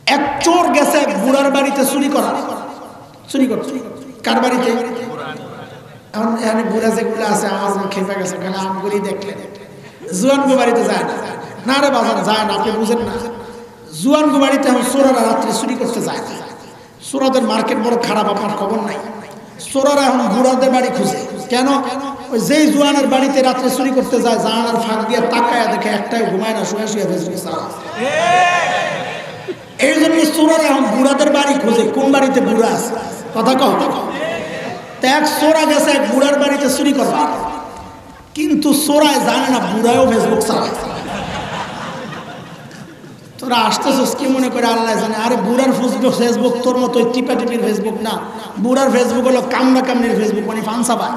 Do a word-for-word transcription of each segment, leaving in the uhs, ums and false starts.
এক চোর গেছে এক বুড়ার বাড়িতে চুরি করা, চুরি করছে। কার বাড়িতে? এখন এখানে বুড়া যেগুলো আছে আওয়াজ খেপে গেছে, কেন আমগুলি দেখলে জুয়ানগো বাড়িতে যায় না। না রে বাজার যায় না, আপনি বুঝেন না। জুয়ানগো বাড়িতে এখন চোরারা রাত্রে চুরি করতে যায় না। চোরাদের মার্কেট বড় খারাপ, আপনার খবর নাই। চোরারা এখন বুড়াদের বাড়ি খুঁজে। কেন? ওই যেই জুয়ানের বাড়িতে রাত্রে চুরি করতে যায়, জানালার ফাঁক দিয়ে তাকায় দেখে একটাই ঘুমায় না, শুয়ে শুয়ে ফেসবুক চালায়। এই জন্য চোরারা এখন বুড়াদের বাড়ি খুঁজে, কোন বাড়িতে বুড়া আছে। কথা কও। এক চোরা গেছে এক বুড়ার বাড়িতে চুরি করবা, কিন্তু চোরায় জানে না বুড়ায়ও ফেসবুক চালায়। তোরা আসতেছিস কি মনে করে আল্লাহ জানে। আরে বুড়ার ফেসবুক ফেসবুক তোর মতো টিপা টিপির ফেসবুক না। বুড়ার ফেসবুক হলো কামড়া কামড়ির ফেসবুক, মানে ফানসাবা।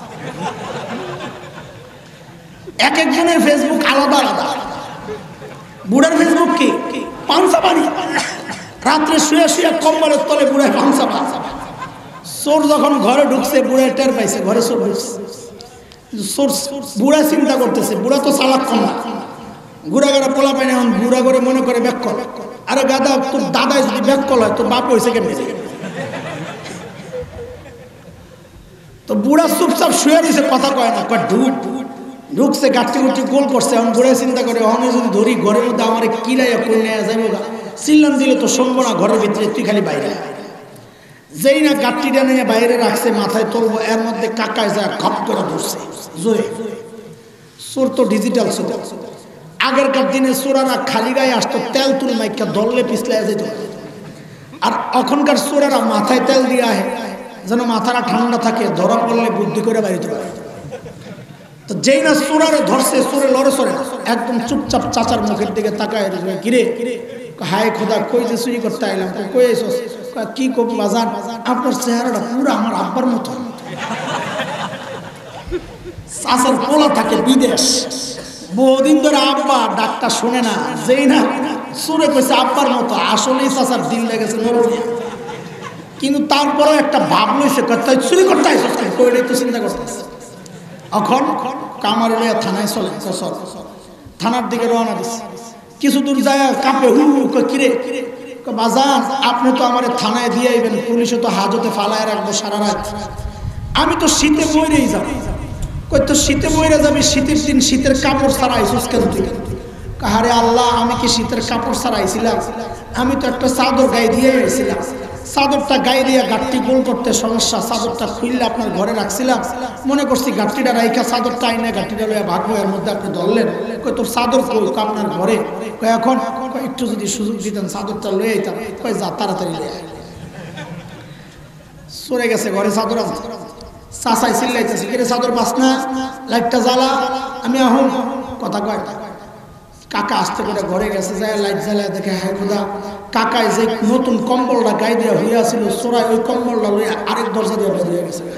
এক একজনের ফেসবুক আলাদা আলাদা। বুড়ার ফেসবুক কি পানসাবানি, রাত্রে শুয়ে শুয়ে কম্বলের তলে বুড়ায় পানসাবা। চোর যখন ঘরে ঢুকছে বুড়ায় টের পাইছে ঘরে চোর ঢুকছে। চোর বুড়া চিন্তা করতেছে, বুড়া তো চালাক কম না, ঘুরা ঘুরা পোলা পায় না। এখন ঘুরা ঘুরে মনে করে ব্যাক কল। আরে গাদা, তোর দাদাই যদি ব্যাক কল হয় তোর বাপ হয়েছে কেমন? তো বুড়া চুপচাপ শুয়ে দিয়েছে, কথা কয় না। কয় ঢুক ঢুকছে, গাঠি গুটি গোল করছে। এখন বুড়া চিন্তা করে অনে যদি ধরি ঘরের মধ্যে আমার কিলাইয়া কই নেওয়া যাইব গা, চিল্লান দিলে তো শুনবো না ঘরের ভিতরে, তুই খালি বাইরে। যেই না গাঠটিটা নিয়ে বাইরে রাখছে, মাথায় তুলবো, এর মধ্যে কাকায় যায় খপ করে ধরছে জোরে। চোর তো ডিজিটাল চোর। আগেরকার দিনে চোরারা খালি গায়ে আসতো, তেল তুলে মাইকা দললে পিছলে যেত। আর এখনকার চোরেরা মাথায় তেল দিয়ে আহে যেন মাথাটা ঠান্ডা থাকে, ধরা পড়লে বুদ্ধি করে বাড়িতে পারে। তো যেই না চোরারে ধরছে, চোরে লড়ে চড়ে একদম চুপচাপ চাচার মুখের দিকে তাকায়, কিরে হায় খোদা কই যে চুরি করতে আইলাম, কই এসোস? কি কব বাজান, আপনার চেহারাটা পুরো আমার আব্বার মতো। চাচার পোলা থাকে বিদেশ, বহুদিন ধরে আব্বা ডাক্তার শোনে না। যেই না চোরে কইছে আব্বার মতো, আসলেই চাচার দিল লেগেছে নরম। কিন্তু তারপরেও একটা ভাব লইছে, তাই চুরি করতে আইসস কইলেই তো চিন্তা করতেছে। এখন কামার লইয়া থানায় চলে, চল থানার দিকে রওনা দিচ্ছে। কিছু দূর যায় কাঁপে, হু কিরে বাজান আপনি তো আমার থানায় দিয়ে আইবেন, পুলিশে তো হাজতে ফালায় রাখবো সারা রাত। আমি তো শীতে মরেই যাব। কই তো শীতে মরে যাবি, শীতের দিন শীতের কাপড় ছাড়া আইসুস কেন তুই? কাহারে আল্লাহ, আমি কি শীতের কাপড় ছাড়া আইছিলাম? আমি তো একটা চাদর গায়ে দিয়ে আইছিলাম। চাদরটা গায়ে দিয়ে গাঠটি গোল করতে সমস্যা, চাদরটা খুললে আপনার ঘরে রাখছিলাম, মনে করছি গাঠটিটা রাইখা চাদরটা আইনে গাঠটিটা লইয়া ভাগবো, এর মধ্যে আপনি ধরলেন। কই তোর চাদর কই? আপনার ঘরে। কই এখন একটু যদি সুযোগ দিতেন চাদরটা লয়ে আইতাম। কই যা তাড়াতাড়ি লয়ে আয়। সরে গেছে ঘরে চাদর আনতে। চাচাই চিল্লাইতেছে, কিরে চাদর পাস না, লাইটটা জ্বালা, আমি আহম। কথা কয় কাকা আসতে করে ঘরে গেছে, যায় লাইট জ্বালায় দেখে হায় খোদা, কাকায় যে নতুন কম্বলটা গায়ে দিয়ে হইয়াছিল চোরাই ওই কম্বলটা লইয়া আরেক দরজা দিয়ে বের হয়ে গেছে।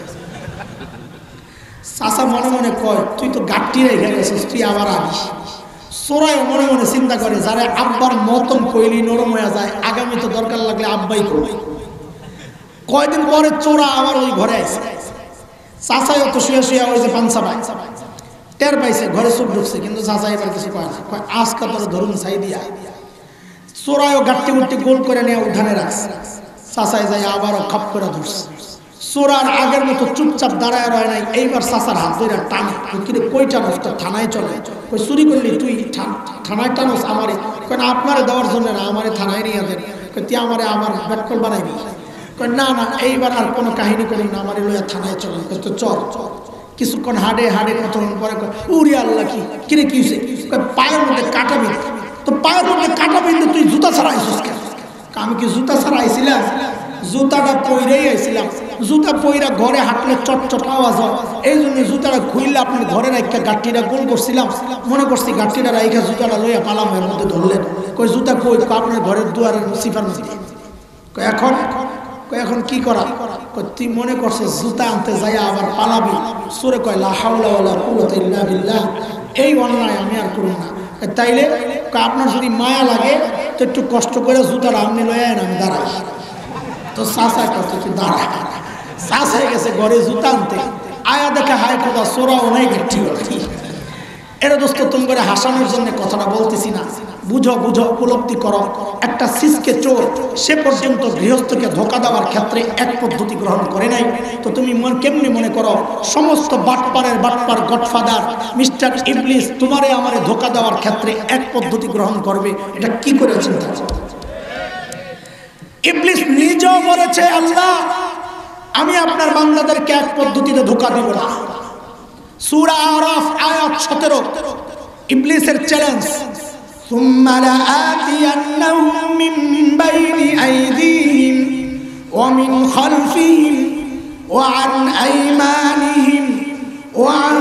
চাচা মনে মনে কয় তুই তো গাঠটি রেখে গেছিস, তুই আবার আনিস। চোরাই মনে মনে চিন্তা করে, যারা আব্বার মতন কইলি নরম হয়ে যায়, আগামী তো দরকার লাগলে আব্বাই কই। কয়দিন পরে চোরা আবার ওই ঘরে আসে। চাচাই তো শুয়ে শুয়ে ওই যে পাঞ্চা ভাই টের পাইছে, ঘরে চোখ ঢুকছে, কিন্তু চাচা এবার কিছু কয় না। কয় আজকে তোর ধরুন চাই দিয়া। চোরাইও গাঠটি গুট্টি গোল করে নিয়ে উঠানে রাখছে। চাচাই যাই আবারও খাপ করে ধরছে। চোরার আগের মতো চুপচাপ দাঁড়ায় রয় নাই, এইবার চাচার হাত ধরে টানে। কিন্তু কই টানোস? তো থানায় চলে। কই চুরি করলি তুই থানায় টানোস আমারে? কই না আপনারে দেওয়ার জন্য না, আমারে থানায় নিয়ে দেন। কই তুই আমারে আমার ব্যাটকল বানাইবি? কই না না, এইবার আর কোনো কাহিনী করি না, আমারে লইয়া থানায় চলে। তো চল। কিছুক্ষণ হাডে হাডে কতক্ষণ পরে উড়ি আল্লাহ কি কিরে কি হয়েছে? পায়ের মধ্যে কাটা বিন্দু। তো পায়ের মধ্যে কাটা বিন্দু তুই জুতা ছাড়া আইসিস কেন? আমি কি জুতা ছাড়া আইছিলাম? জুতাটা পইরেই আইছিলাম। জুতা পইরা ঘরে হাঁটলে চটচট আওয়াজ হয়, এই জন্য জুতাটা খুইলে আপনার ঘরে রাখা গাঠটিটা গোল করছিলাম, মনে করছি গাঠটিটা রাইখা জুতাটা লইয়া পালাম, এর মধ্যে ধরলেন। কই জুতা কই? আপনার ঘরের দুয়ারের সিফার মধ্যে। এখন এখন কি করা? তুই মনে করছিস জুতা আনতে যাই আবার পালাবি? সুরে কয় লা হাওলা ওয়ালা কুওয়াতা ইল্লা বিল্লাহ, এই অন্যায় আমি আর করব না। তাইলে আপনার যদি মায়া লাগে তো একটু কষ্ট করে জুতাটা আপনি লয়ে আন, আমি দাঁড়াই। তো চাচা কত তুই দাঁড়া। চাচা গেছে ঘরে জুতা আনতে, আয়া দেখে হায় খোদা চোরাও নাই গাঠটি। এরা দোস্ত তুমি করে হাসানোর জন্য কথাটা বলতেছি না, বুঝো বুঝো, উপলব্ধি করো। একটা সিসকে চোর সে পর্যন্ত গৃহস্থকে ধোকা দেওয়ার ক্ষেত্রে এক পদ্ধতি গ্রহণ করে নাই, তো তুমি মন কেমনি মনে করো সমস্ত বাটপারের বাটপার গডফাদার মিস্টার ইবলিস তোমারে আমারে ধোকা দেওয়ার ক্ষেত্রে এক পদ্ধতি গ্রহণ করবে? এটা কি করে চিন্তা করো? ইবলিস নিজেও বলেছে আল্লাহ আমি আপনার বান্দাদেরকে এক পদ্ধতিতে ধোকা দিব না। সূরা আরাফ আয়াত সতেরো, ইবলিসের চ্যালেঞ্জ, সুম্মা লাআতিয়ান্নাহুম মিন বাইনি আইদিহিম ওয়া মিন খালফিহিম ওয়া আন আইমানিহিম ওয়া আন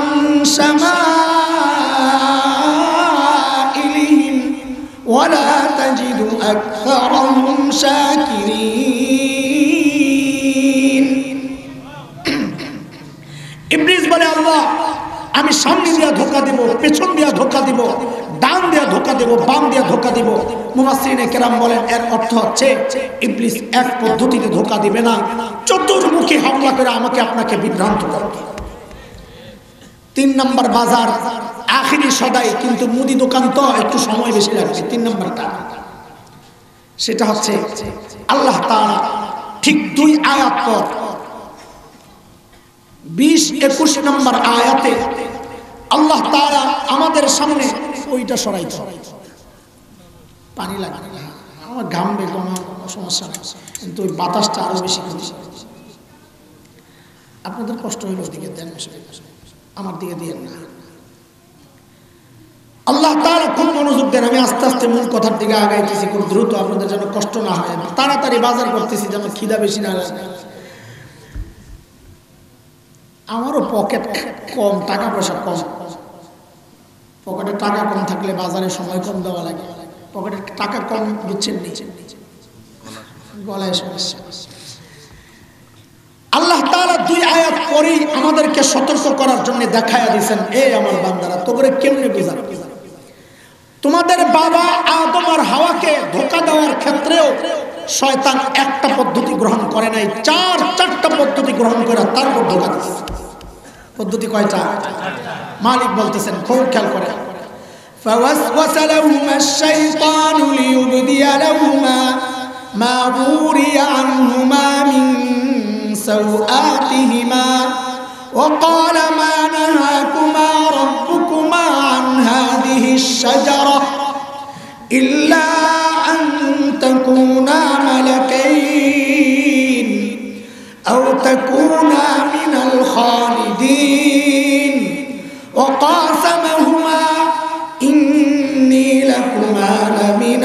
শামাইলিহিম ওয়া লা তাজিদু আকসারাহুম শাকিরিন। ইবলিস বলে আল্লাহ আমি সামনে দিয়া ধোকা দিব, পেছন দিয়া ধোকা দিব, ডান দিয়া ধোকা দিব, বাম দিয়া ধোকা দিব। মুফাসসিরিনে কেরাম বলেন এর অর্থ হচ্ছে ইবলিস এক পদ্ধতিতে ধোকা দিবে না, চতুর্মুখী হামলা করে আমাকে আপনাকে বিভ্রান্ত করবে। তিন নম্বর বাজার আখিরি সদাই, কিন্তু মুদি দোকান তো একটু সময় বেশি লাগবে। তিন নম্বরটা সেটা হচ্ছে আল্লাহ তাআলা ঠিক দুই আয়াত পর বিশ একুশ নম্বর আয়াতে আল্লাহ তাআলা আমাদের সামনে ওইটা সরাইতে পানি লাগে আমার ঘামবে কোনো সমস্যা নেই, কিন্তু ওই বাতাসটা আরো বেশি করছে। আপনাদের কষ্ট হইল ওদিকে দেন, আমার দিকে দিয়ে না। আল্লাহ তাআলা খুব মনোযোগ দেন। আমি আস্তে আস্তে মূল কথার দিকে আগাইতেছি খুব দ্রুত, আপনাদের যেন কষ্ট না হয়। তাড়াতাড়ি বাজার করতেছি যেন খিদা বেশি না লাগে। আমারও পকেট কম, টাকা পয়সা কম, পকেটে টাকা কম থাকলে বাজারে সময় কম দেওয়া লাগে। পকেটে টাকা কম বুঝছেন, নিচে গলায় সমস্যা। আল্লাহ তাআলা দুই আয়াত পরেই আমাদেরকে সতর্ক করার জন্য দেখায়া দিয়েছেন, এই আমার বান্দারা তোমরা কেমনে বুঝাবে। তোমাদের বাবা আদম আর হাওয়াকে ধোঁকা দেওয়ার ক্ষেত্রেও শয়তান একটা পদ্ধতি গ্রহণ করে নাই, চার চারটা পদ্ধতি গ্রহণ করে তারপর ধোঁকা দিয়েছে। পদ্ধতি কয়টা? মালিক বলতেছেন, খুব খেয়াল করে, فوسوس لهما الشيطان ليبدي لهما ما وري عنهما من سوآتهما وقال ما نهاكما ربكما عن هذه الشجرة إلا أن تكونا ملكين أو تكونا من الخالدين وقاسمهما إني لكما لمن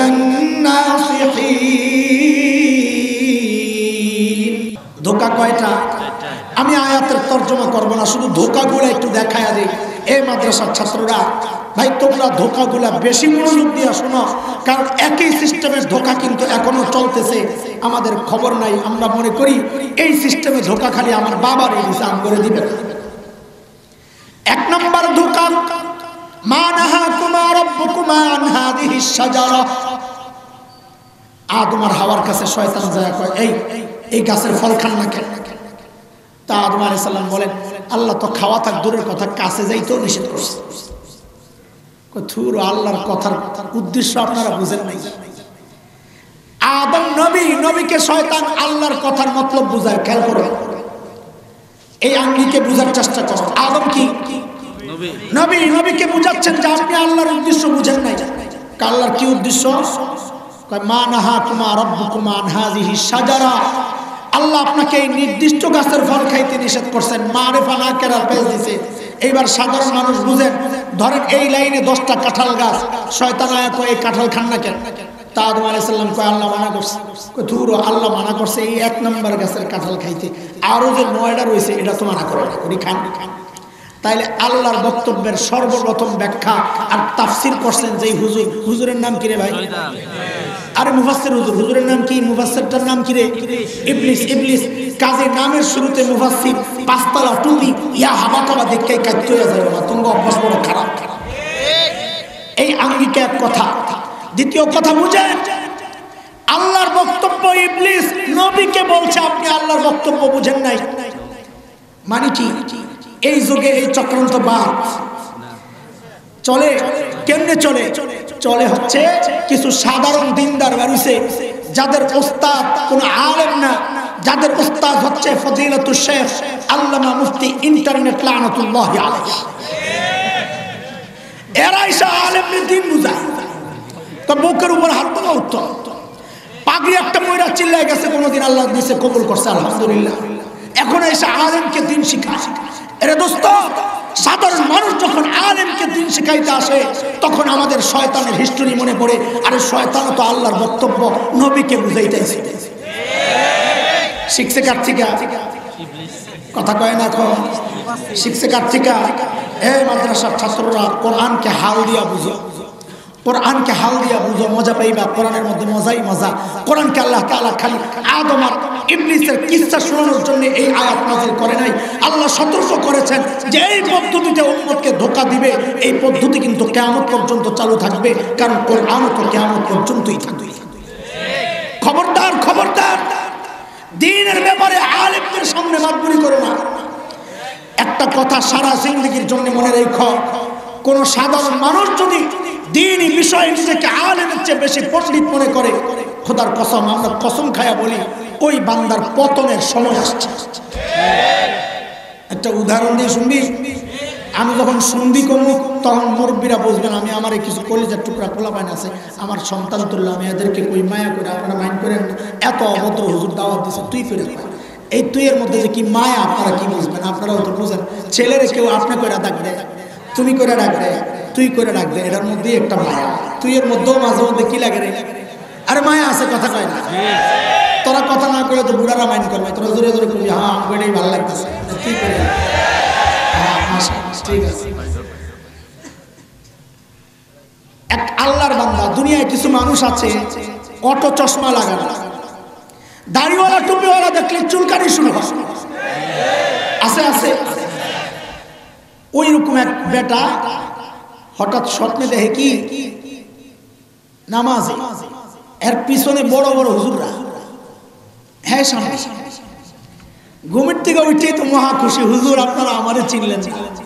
الناصحين। ধোঁকা কয়টা? আমি আয়াতের তর্জমা করব না, শুধু ধোঁকাগুলো একটু দেখায়া দিই। এই মাদ্রাসার ছাত্ররা ভাই তোমরা ধোঁকাগুলা বেশি মনোযোগ দিয়ে শোনো, কারণ একই সিস্টেমের ধোঁকা কিন্তু এখনো চলতেছে, আমাদের খবর নাই। আমরা মনে করি এই সিস্টেমে ধোঁকা খালি আমার বাবার ইনসাম করে দিবে। এক নম্বর ধোঁকা, মা নাহাকুমা রাব্বুকুমা আন হাযিহিশ শাজারা। আদম আর হাওয়ার কাছে শয়তান যায় কয়, এই এই গাছের ফল খান না কেন? তা আদম আলাইহিস সালাম বলেন, আল্লাহ তো খাওয়া থাক দূরের কথা, কাছে যাইতেও নিষেধ করছে। থুর আল্লাহর কথার উদ্দেশ্য আপনারা বুঝেন নাই। আদম নবী, নবীকে শয়তান আল্লাহর কথার মতলব বুঝায়। খেয়াল করো, এই আঙ্গিকে বুঝার চেষ্টা করো। আদম কি নবী, নবীকে বুঝাচ্ছেন যে আপনি আল্লাহর উদ্দেশ্য বুঝেন নাই। আল্লাহর কি উদ্দেশ্য? মা নাহাকুমা রাব্বুকুমা আন হাযিহিশ শাজারা। আল্লাহ আপনাকে এই নির্দিষ্ট গাছের ফল খাইতে নিষেধ করছেন। মারিফা না কেরার পেজ দিছে। এইবার সাধারণ মানুষ বুঝেন, ধরেন এই লাইনে দশটা কাঁঠাল গাছ, শয়তান আয়া কয় এই কাঁঠাল খান না কেন? তা আদম আলাইহিস সালাম কয় আল্লাহ মানা করছে। কয় ধুর, আল্লাহ মানা করছে এই এক নম্বর গাছের কাঁঠাল খাইতে, আরো যে নয়টা রয়েছে এটা তো মানা করে না, উনি খান। তাইলে আল্লাহর বক্তব্যের সর্বপ্রথম ব্যাখ্যা আর তাফসীর করছেন যে হুজুর। হুজুরের নাম কি রে ভাই? আরে মুফাসসির হুজুর। হুজুরের নাম কি? মুফাসসিরটার নাম কি রে? ইবলিস। ইবলিস কাজে নামের শুরুতে মুফাসসির, পাঁচতলা টুপি, ইয়া হাবা কাবা দেখে কাটতে হয়ে যাবে না, তোমার অভ্যাস বড় খারাপ। এই আঙ্গিকে এক কথা। দ্বিতীয় কথা বুঝেন, আল্লাহর বক্তব্য ইবলিস নবীকে বলছে আপনি আল্লাহর বক্তব্য বুঝেন নাই। মানে কি? এই যুগে এই চক্রান্ত বাদ, চলে কেমনে চলে চলে হচ্ছে কিছু সাধারণ দিনদার বেরিয়েছে যাদের উস্তাদ কোন আলেম না, যাদের উস্তাদ হচ্ছে ফজিলাতুল শেখ আল্লামা মুফতি ইন্টারনেট লানাতুল্লাহ আলাইহি। এরা এসে আলেমদের দিন বুঝায়, তো বুকের উপর হাত তোলা উত্তর পাগড়ি একটা ময়রা চিল্লাই গেছে, কোনোদিন আল্লাহ দিয়েছে কবুল করছে আলহামদুলিল্লাহ। এখন এসে আলেমকে দিন শিখায়। এরে দোস্ত, সাধারণ মানুষ যখন আলেমকে দিন শিখাইতে আসে তখন আমাদের শয়তানের হিস্টোরি মনে পড়ে। আরে শয়তান তো আল্লাহর বক্তব্য নবীকে বুঝাইতেছে। শিখছে কার থেকে? কথা কয় না এখন? শিখছে কার থেকে? এই মাদ্রাসার ছাত্ররা কোরআনকে হাল দিয়া বুঝো, কোরআনকে হাল দিয়া বুঝো, মজা পাইবা। কোরআনের মধ্যে মজাই মজা। কোরআনকে আল্লাহ তাআলা খালি আদম আর ইবলিসের কিসসা শোনানোর জন্য এই আয়াত নাযিল করে নাই। আল্লাহ সতর্ক করেছেন যে এই পদ্ধতিতে উম্মতকে ধোঁকা দিবে, এই পদ্ধতি কিন্তু কিয়ামত পর্যন্ত চালু থাকবে, কারণ কোরআন তো কিয়ামত পর্যন্তই থাকবে। খবরদার খবরদার, দ্বীনের ব্যাপারে আলেমদের সামনে মাতবুরি করো না। একটা কথা সারা জিন্দেগীর জন্য মনে রেখো, কোন সাধারণ মানুষ যদি দ্বীনি বিষয়ে নিজেকে আলেমের চেয়ে বেশি পণ্ডিত মনে করে, খোদার কসম, আমরা কসম খায়া বলি, ওই বান্দার পতনের সময় আসছে। একটা উদাহরণ দিয়ে শুনবি? আমি যখন শুনবি কমু তখন মুরব্বীরা বুঝবেন আমি আমার কিছু কলিজার টুকরা পোলাপাইন আছে, আমার সন্তান তুললাম, আমি এদেরকে কই মায়া করে, আপনারা মাইন্ড করেন, এত অভদ্র হুজুর দাওয়াত দিচ্ছে, তুই করে এই তুই এর মধ্যে যে কি মায়া আপনারা কি বুঝবেন? আপনারাও তো বুঝেন। ছেলেরে কেউ আপনি করে ডাক দেয়, তুমি করে ডাক দেয়, তুই করে ডাক দেয়, এটার মধ্যেই একটা মায়া। তুই এর মধ্যেও মাঝে মধ্যে কি লাগে রে? আরে মায়া আছে, কথা কয় না। তোরা কথা না করে তো বুড়ারা মাইন্ড করবে, তোরা জোরে জোরে করবি হ্যাঁ এটাই ভালো লাগতেছে, কি করে? ঠিক আছে। এক আল্লাহর বান্দা, দুনিয়ায় কিছু মানুষ আছে অটো চশমা লাগানো, দাড়িওয়ালা টুপিওয়ালা দেখলে চুলকানি শুরু হয়। আছে আছে। ওই রকম এক বেটা হঠাৎ স্বপ্নে দেখে কি নামাজে, এর পিছনে বড় বড় হুজুররা, হ্যাঁ সামনে। ঘুমের থেকে উঠে তো মহা খুশি, হুজুর আপনারা আমারে চিনলেন।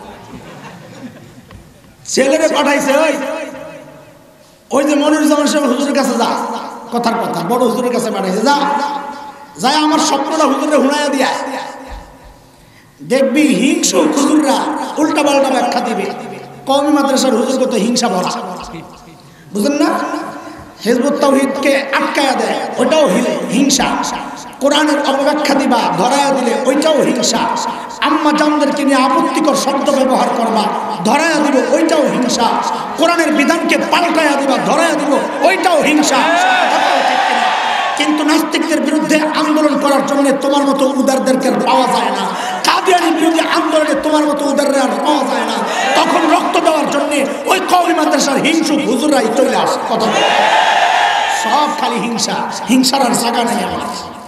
ছেলেরে পাঠাইছে, ওই ওই যে মনিরুজ্জামান সাহেব হুজুরের কাছে যা, কথার কথা বড় হুজুরের কাছে পাঠাইছে, যা যাই আমার স্বপ্নটা হুজুরে হুনাইয়া দিয়া দেখবি হিংসু হুজুররা উল্টা পাল্টা ব্যাখ্যা দিবে। কওমি মাদ্রাসার হুজুর কত হিংসা ভরা, বুঝেন না? হিজবুত তাওহীদকে আটকায়া দেয়, ওটাও হিংসা। কোরআনের অপব্যাখ্যা দিবা, ধরায়া দিলে ওইটাও হিংসা। আম্মা জানদেরকে নিয়ে আপত্তিকর শব্দ ব্যবহার করবা, ধরায়া দিব, ওইটাও হিংসা। কোরআনের বিধানকে পাল্টায়া দিবা, ধরায়া দিব, ওইটাও হিংসা। কিন্তু নাস্তিকদের বিরুদ্ধে আন্দোলন করার জন্য তোমার মতো উদারদেরকে পাওয়া যায় না। কাদিয়ানির বিরুদ্ধে আন্দোলনে তোমার মতো উদাররা আর পাওয়া যায় না। তখন রক্ত দেওয়ার জন্য ওই কওমি মাদ্রাসার হিংসুক হুজুররাই চলে আসে। কথা সব খালি হিংসা, হিংসার আর জায়গা নেই আমার।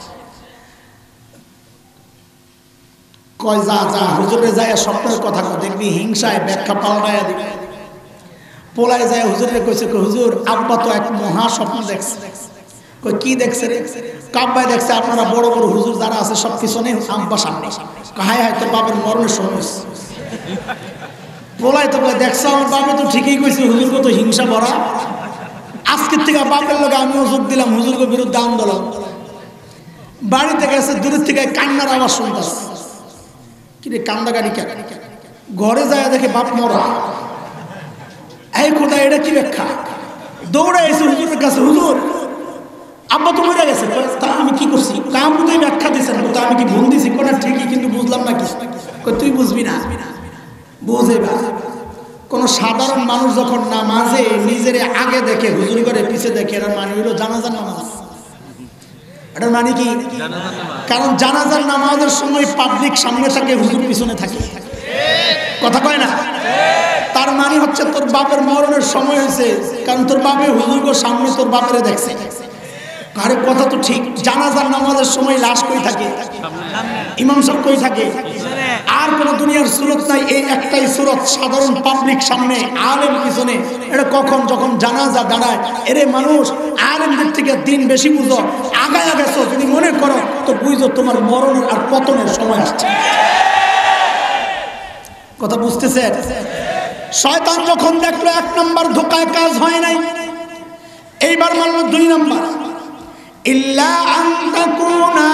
কয় যা যা হুজুরে যায় স্বপ্নের কথা দেখবি হিংসায় ব্যাখ্যা পাল্টায়া দিবে। পোলায় যায় হুজুরে কইছে, হুজুর আব্বা তো এক মহা স্বপ্ন দেখছে। কই কি দেখছে রে? কাব্বায় দেখছে আপনারা বড় বড় হুজুর যারা আছে সব পিছনে, আব্বা সামনে। হায় হায় তোর বাপের মরণের সময়। পোলায় তো দেখছে আমার বাপে তো ঠিকই কইছে, হুজুর কত হিংসা ভরা। আজকের থেকে বাপের লোক আমিও যোগ দিলাম হুজুরের বিরুদ্ধে আন্দোলন। বাড়িতে গেছে, দূরের থেকে কান্নার আওয়াজ শুনতেছে। কিরে কান্দা গাড়ি কেন? ঘরে যায় দেখে বাপ মরা। এই খোদা, এটা কি ব্যাখ্যা? দৌড়ে এসে হুজুরের কাছে, হুজুর আব্বা তো মরে গেছে। তা আমি কি করছি? কাম তুই ব্যাখ্যা দিচ্ছেন, তো আমি কি ভুল দিছি? কোনটা ঠিকই, কিন্তু বুঝলাম না কি। তুই বুঝবি না, বুঝে বা। কোন সাধারণ মানুষ যখন নামাজে নিজের আগে দেখে, হুজুর করে পিছে দেখে, এটার মানে হলো জানাজার নামাজ। এটার মানে কি? কারণ জানাজার নামাজের সময় পাবলিক সামনে থাকে, হুজুর পিছনে থাকে। কথা কয় না? তার মানে হচ্ছে তোর বাপের মরণের সময় হয়েছে, কারণ তোর বাপের হুজুর সামনে তোর বাপেরে দেখছে। আরে কথা তো ঠিক। জানাজার নামাজের সময় লাশ কই থাকে? ইমাম সাহেব কই থাকে? আর কোন দুনিয়ার সুরত নাই, এই একটাই সুরত, সাধারণ পাবলিক সামনে, আলেম পিছনে। এটা কখন? যখন জানাজা দাঁড়ায়। এরে মানুষ, আলেমদের থেকে দিন বেশি বুঝো, আগায় গেছো যদি মনে করো, তো বুঝো তোমার মরণের আর পতনের সময় আসছে। কথা বুঝতেছে? শয়তান যখন দেখলো এক নম্বর ধোকায় কাজ হয় নাই, এইবার মানল দুই নম্বর, ইল্লা আন তাকুনা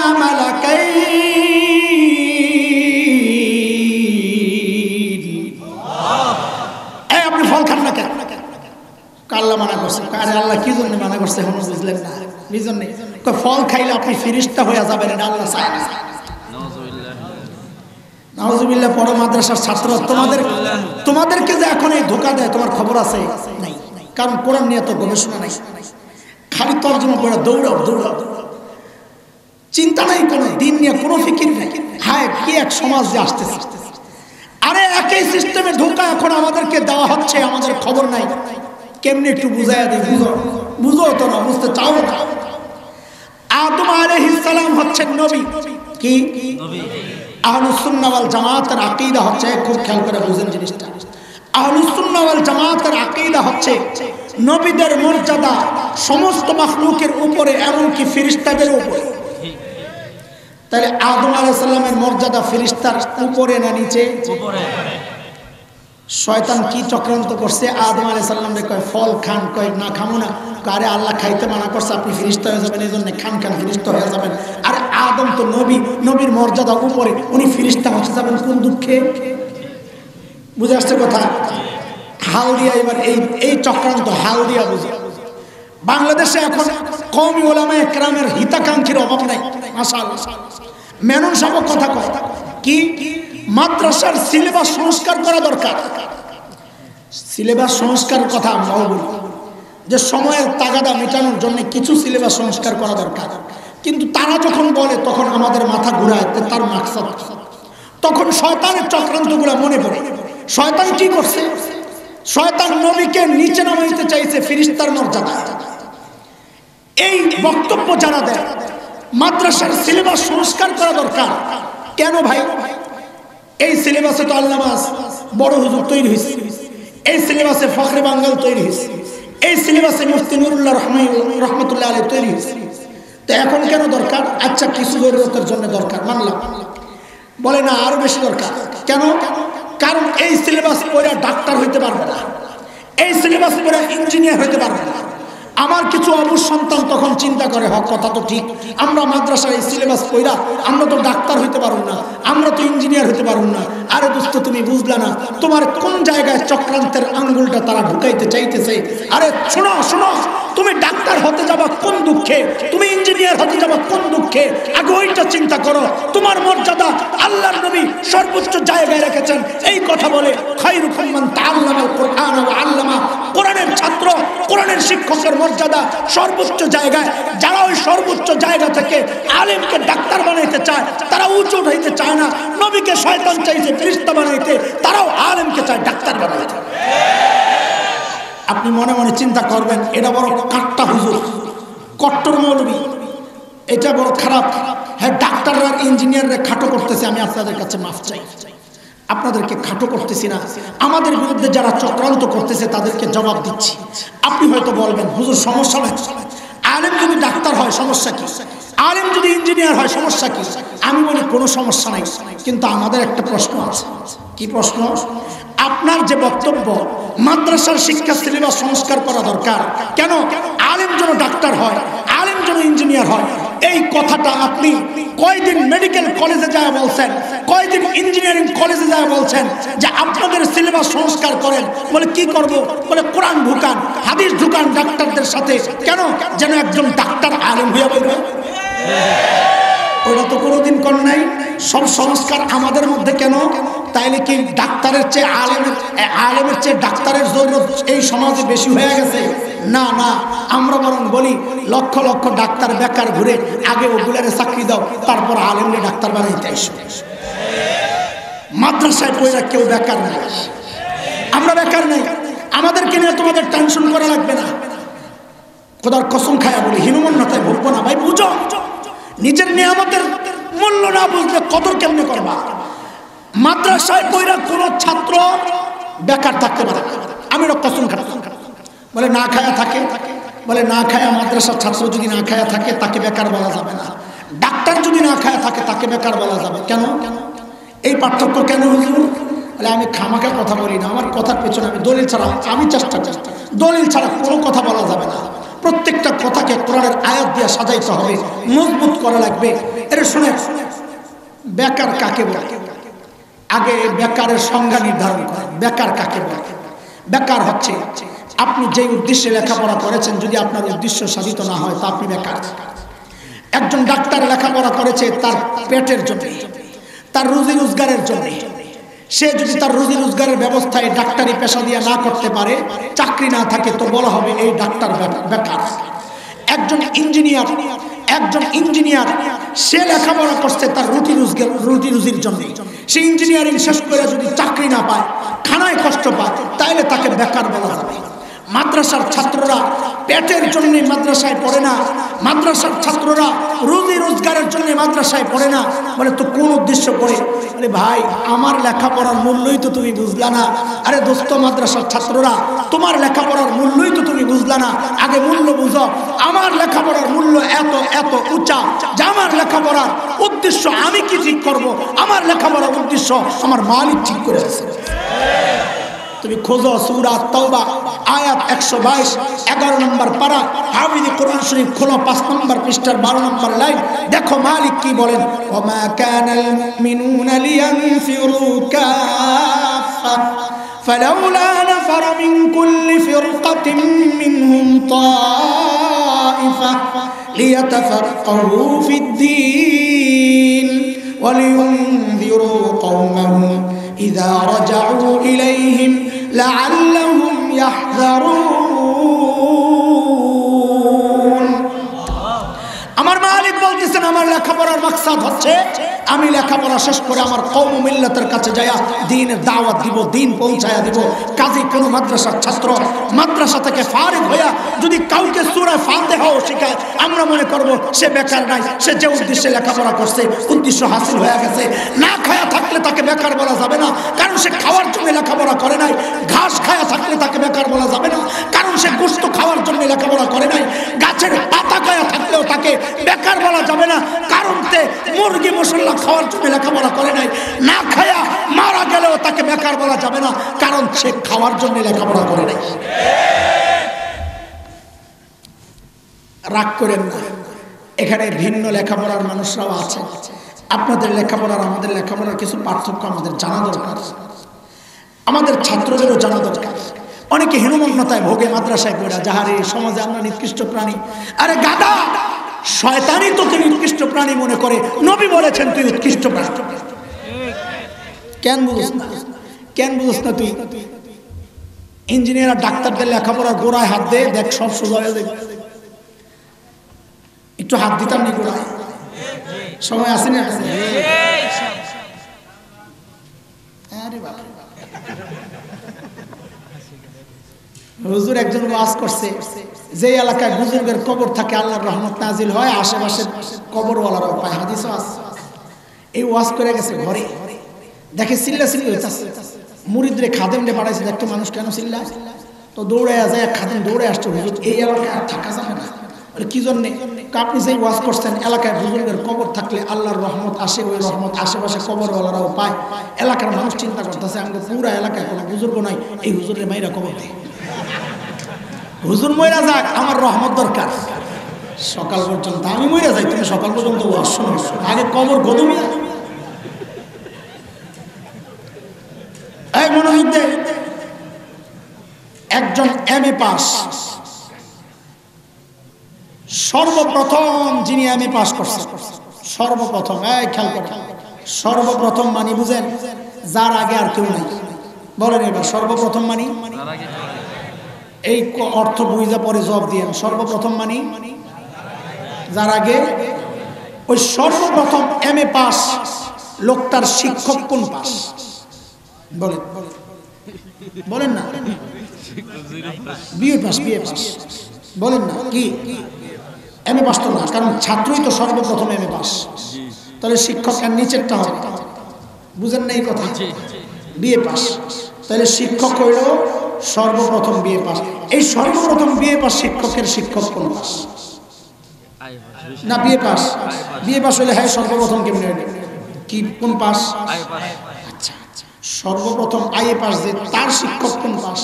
মালাকাইন। এই আপনি ফল খান না কেন? আল্লাহ মানা করছে। আরে আল্লাহ কি জন্য মানা করছে এখন বুঝলেন না? এই জন্য ফল খাইলে আপনি ফেরেশতা হয়ে যাবেন, এটা আল্লাহ চায় না। নাউজুবিল্লাহ। পড়ো মাদ্রাসার ছাত্র, তোমাদের তোমাদেরকে যে এখন এই ধোকা দেয় তোমার খবর আছে নাই? কারণ কোরআন নিয়ে তো গবেষণা নাই, খালি তর্জমা করে দৌড়াও দৌড়াও, চিন্তা নাই কোনো, দিন নিয়ে কোনো ফিকির নাই। হায় কি এক সমাজ যে আসতেছে। আরে একই সিস্টেমে ধোকা এখন আমাদেরকে দেওয়া হচ্ছে, আমাদের খবর নাই। কেমনি একটু বুঝাইয়া দিই, বুঝো বুঝো তো না, বুঝতে চাও না। আদম আলাইহিস সালাম হচ্ছেন নবী। কি আহলুস সুন্নাহ ওয়াল জামাতের আকীদা হচ্ছে, খুব খেয়াল করে বুঝেন জিনিসটা, আহলুস সুন্নাহ ওয়াল জামাতের আকীদা হচ্ছে নবীদের মর্যাদা সমস্ত মাখলুকের উপরে, এমনকি ফেরেশতাদের উপরে। তাহলে আদম আলাইহিস সালামের মর্যাদা ফেরেশতার উপরে না নিচে? উপরে। শয়তান কি চক্রান্ত করছে? আদম আলাইহিস সালামকে কয় ফল খান, কয় না খামো না। আরে আল্লাহ খাইতে মানা করছে, আপনি ফেরেশতা হয়ে যাবেন, এই জন্য খান খান ফেরেশতা হয়ে যাবেন। আরে আদম তো নবী, নবীর মর্যাদা উপরে, উনি ফেরেশতা হতে যাবেন কোন দুঃখে? বুঝে আসছে কথা? হাল দিয়া এবার এই এই চক্রান্ত হাল দিয়া বুঝে। বাংলাদেশে এখন কওমি উলামায়ে কেরামের হিতাকাঙ্ক্ষীর অভাব নাই, মাশাআল্লাহ। মেনন সাহেব কথা কয় কি, মাদ্রাসার সিলেবাস সংস্কার করা দরকার। সিলেবাস সংস্কারের কথা আমরাও বলি যে সময়ের তাগাদা মেটানোর জন্য কিছু সিলেবাস সংস্কার করা দরকার, কিন্তু তারা যখন বলে তখন আমাদের মাথা ঘুরায় তার মাকসাদ। তখন শয়তানের চক্রান্তগুলো মনে পড়ে। শয়তান কি করছে? শয়তান নবীকে নিচে নামাইতে চাইছে ফেরেশতার মর্যাদা। এই বক্তব্য যারা দেয় মাদ্রাসার সিলেবাস সংস্কার করা দরকার, কেন ভাই? এই সিলেবাসে তো আল্লামা বড় হুজুর তৈরি হয়েছে, এই সিলেবাসে ফখরে বাঙ্গাল তৈরি হয়েছে, এই সিলেবাসে মুফতি নুরুল্লাহ রহমতুল্লাহ আলাইহি তৈরি হয়েছে। তো এখন কেন দরকার? আচ্ছা কিছু জরুরতের জন্য দরকার, মানলাম। বলে না আরো বেশি দরকার। কেন? কারণ এই সিলেবাস পড়ে ডাক্তার হইতে পারবে না, এই সিলেবাস পড়ে ইঞ্জিনিয়ার হইতে পারবে না। আমার কিছু অবুঝ সন্তান তখন চিন্তা করে, হক কথা তো ঠিক, আমরা মাদ্রাসার এই সিলেবাস পড়া আমরা তো ডাক্তার হইতে পারবো না, আমরা তো ইঞ্জিনিয়ার হইতে পারবো না। আরে দোস্ত তুমি বুঝলা না, তোমার কোন জায়গায় চক্রান্তের আঙ্গুলটা তারা ঢুকাইতে চাইতেছে। আরে শোনো শোনো, তুমি ডাক্তার হতে যাবা কোন দুঃখে, তুমি ইঞ্জিনিয়ার হতে যাবা কোন দুঃখে, আগে ওইটা চিন্তা করো। তোমার মর্যাদা আল্লাহর নবী সর্বোচ্চ জায়গায় রেখেছেন। এই কথা বলে খায়রুকুম মান তাআল্লামাল কুরআন ওয়া আল্লামা, কোরআনের ছাত্র, কোরআনের শিক্ষকের মর্যাদা সর্বোচ্চ জায়গায়। যারা ওই সর্বোচ্চ জায়গা থেকে আলেমকে ডাক্তার বানাইতে চায়, তারা উঁচু হইতে চায় না। নবীকে শয়তান চাইছে ফেরেশতা বানাইতে, তারাও আলেমকে চায় ডাক্তার বানাইতে। আপনি মনে মনে চিন্তা করবেন, এটা বড় কাট্টা হুজুর, কট্টর মৌলবী, এটা বড় খারাপ। হ্যাঁ, ডাক্তাররা ইঞ্জিনিয়াররা খাটো করতেছে, আমি আপনাদের কাছে মাফ চাই, আপনাদেরকে খাটো করতেছি না। আমাদের বিরুদ্ধে যারা চক্রান্ত করতেছে তাদেরকে জবাব দিচ্ছি। আপনি হয়তো বলবেন হুজুর সমস্যা নাই, আলেম যদি ডাক্তার হয় সমস্যা কি, আলেম যদি ইঞ্জিনিয়ার হয় সমস্যা কি? আমি বলি কোনো সমস্যা নাই, কিন্তু আমাদের একটা প্রশ্ন আছে। কি প্রশ্ন? আপনার যে বক্তব্য মাদ্রাসার শিক্ষা সিলেবাস সংস্কার করা দরকার, কেন আলেম যেন ডাক্তার হয়, আলেম যেন ইঞ্জিনিয়ার হয়, এই কথাটা আপনি কয়দিন মেডিকেল কলেজে যায় বলছেন, কয়দিন ইঞ্জিনিয়ারিং কলেজে যায় বলছেন যে আপনাদের সিলেবাস সংস্কার করেন। বলে কি করব? বলে কোরআন ঢুকান, হাদিস ঢুকান ডাক্তারদের সাথে। কেন? যেন একজন ডাক্তার আলেম হয়ে বলবে। ওরা তো কোনোদিন কর নাই। সব সংস্কার আমাদের মধ্যে কেন? তাইলে কি ডাক্তারের চেয়ে আলেমের আলেমের চেয়ে ডাক্তারের জরুরত এই সমাজে বেশি হয়ে গেছে? না না, আমরা বরং বলি লক্ষ লক্ষ ডাক্তার বেকার ঘুরে, আগে ওগুলারে চাকরি দাও, তারপর আলেমকে ডাক্তার বানাইতে আসো। মাদ্রাসায় পড়ে কেউ বেকার নাই, আমরা বেকার নাই। আমাদেরকে নিয়ে তোমাদের টেনশন করা লাগবে না। খোদার কসম খায়া বলি, হীনমন্যতায় ভুগবো না ভাই। বুঝো, নিজের নিয়ামতের মূল্য না বুঝলে কদর কেমনে করবা? মাদ্রাসায় পড়া কোনো ছাত্র বেকার থাকতে পারে। আমি কসম খাটা বলে না খায়া থাকে, বলে না খায়া মাদ্রাসার ছাত্র যদি না খায়া থাকে তাকে বেকার বলা যাবে না। ডাক্তার যদি না খায়া থাকে তাকে বেকার বলা যাবে। কেন? এই পার্থক্য কেন হুজুর? বলে আমি খামাখা কথা বলি না, আমার কথার পেছনে আমি দলিল ছাড়া আমি চেষ্টা করি, দলিল ছাড়া কোনো কথা বলা যাবে না। প্রত্যেকটা কথাকে কোরআনের আয়াত দিয়ে সাজাইতে হবে, মজবুত করা লাগবে। এটা শুনে বেকার কাকে বলে? আগে বেকারের সংজ্ঞা নির্ধারণ করেন। বেকার কাকে বলে? বেকার হচ্ছে আপনি যে উদ্দেশ্যে লেখাপড়া করেছেন যদি আপনার উদ্দেশ্য সাধিত না হয় তা আপনি বেকার। একজন ডাক্তার লেখাপড়া করেছে তার পেটের জন্য, তার রুজি রোজগারের জন্য। সে যদি তার রুজি রোজগারের ব্যবস্থায় ডাক্তারি পেশা দিয়ে না করতে পারে, চাকরি না থাকে, তো বলা হবে এই ডাক্তার বেকার। একজন ইঞ্জিনিয়ার, একজন ইঞ্জিনিয়ার সে লেখাপড়া করছে তার রুটি রোজগার রুটি রুজির জন্য। সে ইঞ্জিনিয়ারিং শেষ করে যদি চাকরি না পায়, খানায় কষ্ট পায়, তাইলে তাকে বেকার বলা যাবে। মাদ্রাসার ছাত্ররা পেটের জন্য মাদ্রাসায় পড়ে না, মাদ্রাসার ছাত্ররা রুজি রোজগারের জন্য মাদ্রাসায় পড়ে না। বলে তো কোন উদ্দেশ্য পড়ে? বলে ভাই আমার লেখাপড়ার মূল্যই তো তুমি বুঝলা না। আরে দোস্ত মাদ্রাসার ছাত্ররা তোমার লেখাপড়ার মূল্যই তো তুমি বুঝলা না। আগে মূল্য বুঝো। আমার লেখাপড়ার মূল্য এত এত উঁচা যে আমার লেখাপড়ার উদ্দেশ্য আমি কি ঠিক করব, আমার লেখাপড়ার উদ্দেশ্য আমার মালিক ঠিক করে আছে। তুমি খোঁজো সূরা তাওবা আয়াত একশো বাইশ এগারো নম্বর পারা, হাফিজি কোরআন শরীফ খোলো পাঁচ নম্বর পৃষ্ঠার বারো নম্বর লাইন, দেখো মালিক কি বলেন। ওমা কানাল মুমিনুনা লিয়ানফিরু কাফা ফালাউলা নাফারা মিন কুল্লি ফিরকাতিন মিনহুম তাইফা লিয়াতাফাক্কাহু ফিদ্দীন ওয়া লিয়ুনযিরু কওমাহুম ইযা রাজাউ ইলাইহিম লাআল্লাহুম ইয়াহযারুন। আমার মালিক বলতেছেন আমার লেখাপড়ার মাকসাদ হচ্ছে আমি লেখাপড়া শেষ করে আমার কওম মিল্লাতের কাছে যাইয়া দ্বীনের দাওয়াত দিব, দ্বীন পৌঁছায়া দিব। কাজী কোনো মাদ্রাসার ছাত্র মাদ্রাসা থেকে ফারিগ হইয়া যদি কাউকে সূরা ফাতিহাও শেখায়, আমরা মনে করব সে বেকার নাই, সে যে উদ্দেশ্যে লেখাপড়া করছে উদ্দেশ্য হাসিল হয়ে গেছে। না খায়া থাকলে তাকে বেকার বলা যাবে না, কারণ সে খাওয়ার জন্য লেখাপড়া করে নাই। ঘাস খায়া থাকলে তাকে বেকার বলা যাবে না, কারণ সে গোশত খাওয়ার জন্য লেখাপড়া করে নাই। গাছের পাতা খায়া থাকলেও তাকে বেকার বলা যাবে না, কারণ তে মুরগি মশলা খাওয়ার জন্য লেখাপড়া করে নাই। না খায়া মারা গেলেও তাকে বেকার বলা যাবে না, কারণ সে খাওয়ার জন্য লেখাপড়া করে নাই। রাগ করেন না, এখানে ভিন্ন লেখাপড়ার মানুষরাও আছে। আপনাদের লেখাপড়ার আমাদের লেখাপড়ার কিছু পার্থক্য আমাদের জানা দরকার, আমাদের ছাত্রদেরও জানা দরকার। অনেকে হীনমন্যতায় ভোগে মাদ্রাসায় পড়া, যাহারে সমাজে আমরা নিকৃষ্ট প্রাণী। আরে গাদা, শয়তানই তোকে নিকৃষ্ট প্রাণী মনে করে। নবী বলেছেন তুই উৎকৃষ্ট প্রাণী। কেন বুঝছ না? কেন বুঝছ না তুই? ইঞ্জিনিয়ার ডাক্তারদের লেখাপড়ার গোড়ায় হাত দে, দেখ সব সোজা হয়ে যাবে। একটু হাত দিতাম নি গোড়ায়? সময় আসেনি? আরে বাবা, হুজুর একজন ওয়াজ করছে, যে এলাকায় বুজুর্গের কবর থাকে আল্লাহর রহমত নাজিল হয়, আশেপাশে কবরওয়ালারাও পায়। হাদিস আছে। এই ওয়াজ করে গেছে ঘরে, দেখে চিল্লা চিল্লি হইতাছে। মুরিদরে খাদেমরে পাঠাইছে, দেখতো মানুষ কেন চিল্লা। তো দৌড়ে যায়, খাদেম দৌড়ে আসছে, হুজুর এই এলাকায় আর থাকা যাবে না। বলে কি জন্যে? আপনি যেই ওয়াজ করছেন এলাকায় বুজুর্গের কবর থাকলে আল্লাহর রহমত আসে, ওই রহমত আশেপাশে কবরওয়ালারাও পায়। এলাকার মানুষ চিন্তা করতেছে আমাকে পুরা এলাকায় কোনো বুজুর্গ নাই, এই হুজুরের মাইরা কবর দেয়। হুজুর মইরা যাক, আমার রহমত দরকার। সকাল পর্যন্ত আমি মইরা যাই, তুমি সকাল পর্যন্ত ওয়াজ শোনো, আগে কবর গদমি। এই মনোযোগ দে, একজন এম এ পাস, সর্বপ্রথম যিনি এম এ পাস করছে, সর্বপ্রথম, এই খেয়াল করে, সর্বপ্রথম মানি বুঝেন? যার আগে আর কেউ নাই। বলেন এবার সর্বপ্রথম মানি? এই অর্থ বুঝা পরে জবাব দিয়ে। সর্বপ্রথম মানি যার আগে। ওই সর্বপ্রথম এম এ পাস লোকটার শিক্ষক কোন পাস? বলেন বলেন না? BA pass. বিএ পাস বলেন না? কি এম এ পাস তো না, কারণ ছাত্রই তো সর্বপ্রথম এম এ পাস। তাহলে শিক্ষক এর নিচেরটা হবে। বুঝেন না এই কথা? BA pass. তাহলে শিক্ষক হইল সর্বপ্রথম বিএ পাস। এই সর্বপ্রথম বিএ পাস শিক্ষকের শিক্ষক কোন পাস? না বিএ পাস। বিএ পাস হলে হ্যাঁ সর্বপ্রথম কেমন কি কোন পাস? আচ্ছা, সর্বপ্রথম আইএ পাস যে তার শিক্ষক কোন পাস?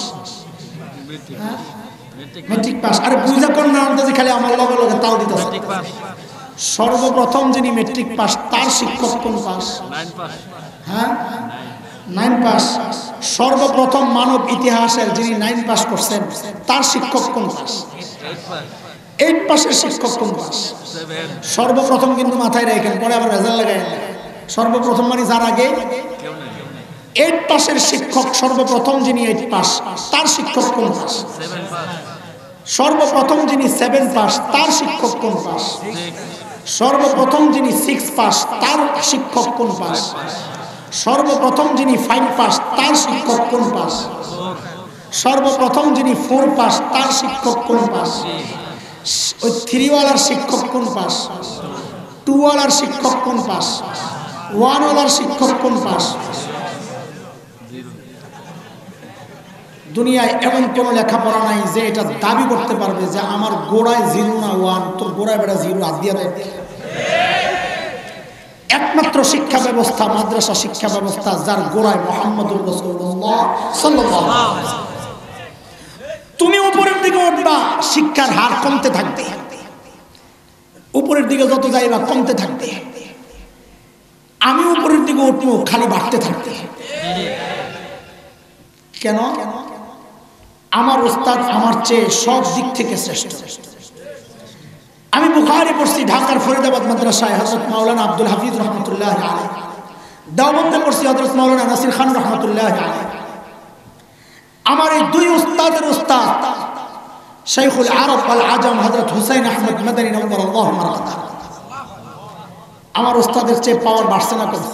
Matric pass. আরে বুঝা কোন না আনতে খালি আমার লগে লগে তাও দিতেছে। সর্বপ্রথম যিনি মেট্রিক পাস তার শিক্ষক কোন পাস? হ্যাঁ, নাইন পাস। সর্বপ্রথম মানব ইতিহাসের যিনি নাইন পাস করছেন তার শিক্ষক কোন পাস? এইট পাসের শিক্ষক কোন পাস? সর্বপ্রথম কিন্তু মাথায় রাখেন, পরে আবার রেজাল্ট লাগাই। সর্বপ্রথম মানে যার আগে এইট পাসের শিক্ষক, সর্বপ্রথম যিনি এইট পাস তার শিক্ষক কোন পাস? সর্বপ্রথম যিনি সেভেন পাস তার শিক্ষক কোন পাস? সর্বপ্রথম যিনি সিক্স পাস তার শিক্ষক কোন পাস? সর্বপ্রথম যিনি ফাইভ পাস তার শিক্ষক কোন পাস? সর্বপ্রথম যিনি ফোর পাস তার শিক্ষক কোন পাস? ওই থ্রিওয়ালার শিক্ষক কোন পাস? টুওয়ালার শিক্ষক কোন পাস? ওয়ানওয়ালার শিক্ষক কোন পাস? দুনিয়ায় এমন কোনো লেখাপড়া নাই যে এটা দাবি করতে পারবে যে আমার গোড়ায় জিরো না ওয়ান, তোর গোড়ায় বেড়া জিরো হাত দিয়ে দেয়। একমাত্র শিক্ষা ব্যবস্থা মাদ্রাসা শিক্ষা ব্যবস্থা, যার গোড়ায় মুহাম্মদুর রাসূলুল্লাহ সাল্লাল্লাহু আলাইহি ওয়াসাল্লাম। তুমি উপরের দিকে উঠবা, শিক্ষার হার কমতে থাকবে। উপরের দিকে যত যাইবা কমতে থাকবে। আমি উপরের দিকে উঠবো, খালি বাড়তে থাকবে। কেন? আমার উস্তাদ আমার চেয়ে সব দিক থেকে শ্রেষ্ঠ। আমি বুখারী পড়ছি ঢাকার ফরিদাবাদ মাদ্রাসায় হযরত মাওলানা আব্দুল হাফিজ রহমাতুল্লাহ আলাইহি। দেওবন্দে পড়ছি হযরত মাওলানা নাসির খান রহমাতুল্লাহ আলাইহি। আমার এই দুই উস্তাদের উস্তাদ শাইখুল আরব ওয়াল আজম হযরত হুসাইন আহমদ মাদানী নওয়ারাল্লাহু মারকাতা। আমার উস্তাদের চেয়ে পাওয়ার বাড়ছে না কম?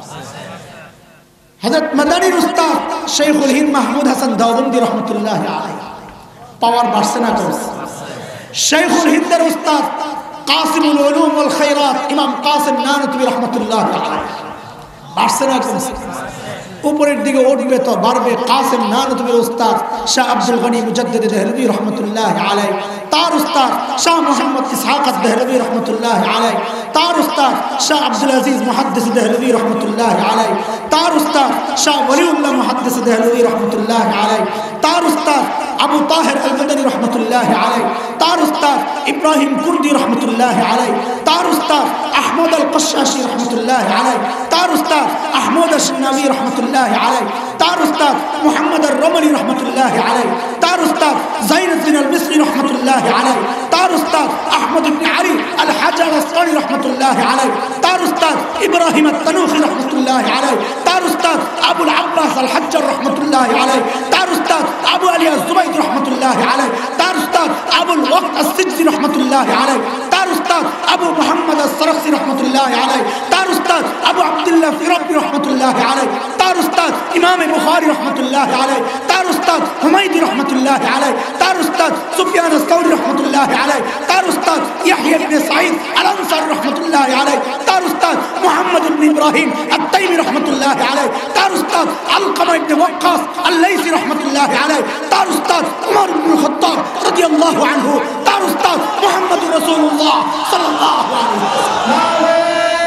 হযরত মাদানীর উস্তাদ শাইখুল হিন্দ মাহমুদ হাসান দেওবন্দি রহমাতুল্লাহ আলাইহি, পাওয়ার বাড়ছে না কম? শাইখুল হিন্দের উস্তাদ কাসিমুল উলুম ওয়াল খায়রাত ইমাম কাসিম নানতুবি রহমাতুল্লাহ আলাইহি, বাড়ছে না কম? উপরের দিকে উঠবে তো বাড়বে। কাসিম নানতুবির উস্তাদ শাহ আব্দুল গনি মুজাদ্দিদ দেহলভী রহমাতুল্লাহ আলাইহি, তার উস্তাদ শাহ মুহাম্মদ ইসহাক দেহলভী রহমাতুল্লাহ আলাইহি, তার উস্তাদ শাহ আব্দুল আজিজ মুহাদ্দিস দেহলভী রহমাতুল্লাহ আলাইহি, তার উস্তাদ শাহ ওয়ালিউল্লাহ মুহাদ্দিস দেহলভী রহমাতুল্লাহ আলাইহি, তার উস্তাদ আবু তাহের আল মাদানী রহমাতুল্লাহ আলাইহি, তার উস্তাদ ইব্রাহিম কুর্দি রহমাতুল্লাহ আলাইহি, তার উস্তাদ আহমদ আল কশাশি রহমাতুল্লাহ আলাইহি, তার উস্তাদ আহমদ আশ-শানাবি রহমাতুল্লাহ আলাইহি, তার উস্তাদ মুহাম্মদ আর-রমলি রহমাতুল্লাহ আলাইহি, তার উস্তাদ যাইনুদ্দিন আল-মিসরি রহমাতুল্লাহ আলাইহি, তার উস্তাদ আহমদ ইবনে আলী আল-হাজার আসকারি রহমাতুল্লাহ আলাইহি, তার উস্তাদ ইব্রাহিম আত-তানুখি রহমাতুল্লাহ আলাইহি, তার উস্তাদ আবুল আব্বাস আল-হাজ্জার রহমাতুল্লাহ আলাইহি, তার উস্তাদ আবু আলী আজ-জুবাইদ রহমাতুল্লাহ আলাইহি, তার উস্তাদ আবুল ওয়াক্ত আস-সিজজি রহমাতুল্লাহ আলাইহি, তার উস্তাদ আবু মুহাম্মদ আস-সারাখসি রহমাতুল্লাহ আলাইহি, তার উস্তাদ আবু আব্দুল্লাহ ফিরাবি রহমাতুল্লাহ আলাইহি, তার উস্তাদ ইমাম বুখারী রহমাতুল্লাহ আলাইহি, তার উস্তাদ হুমায়দি রহমাতুল্লাহ আলাইহি, তার উস্তাদ সুফিয়ান আস-সাউরি রহমাতুল্লাহ আলাইহি, তার উস্তাদ ইয়াহইয়া ইবনে সাঈদ আল-আনসারী রহমাতুল্লাহ আলাইহি, তার উস্তাদ মুহাম্মদ ইবনে ইব্রাহিম আত-তাইমি রহমাতুল্লাহ আলাইহি, তার উস্তাদ আলকামা ইবনে ওয়াক্কাস আল-লাইসি রহমাতুল্লাহ আলাইহি, তার উস্তাদ উমর ইবনে খাত্তাব রাদিয়াল্লাহু আনহু, তার উস্তাদ মুহাম্মদুর রাসূলুল্লাহ সাল্লাল্লাহু আলাইহি ওয়াসাল্লাম।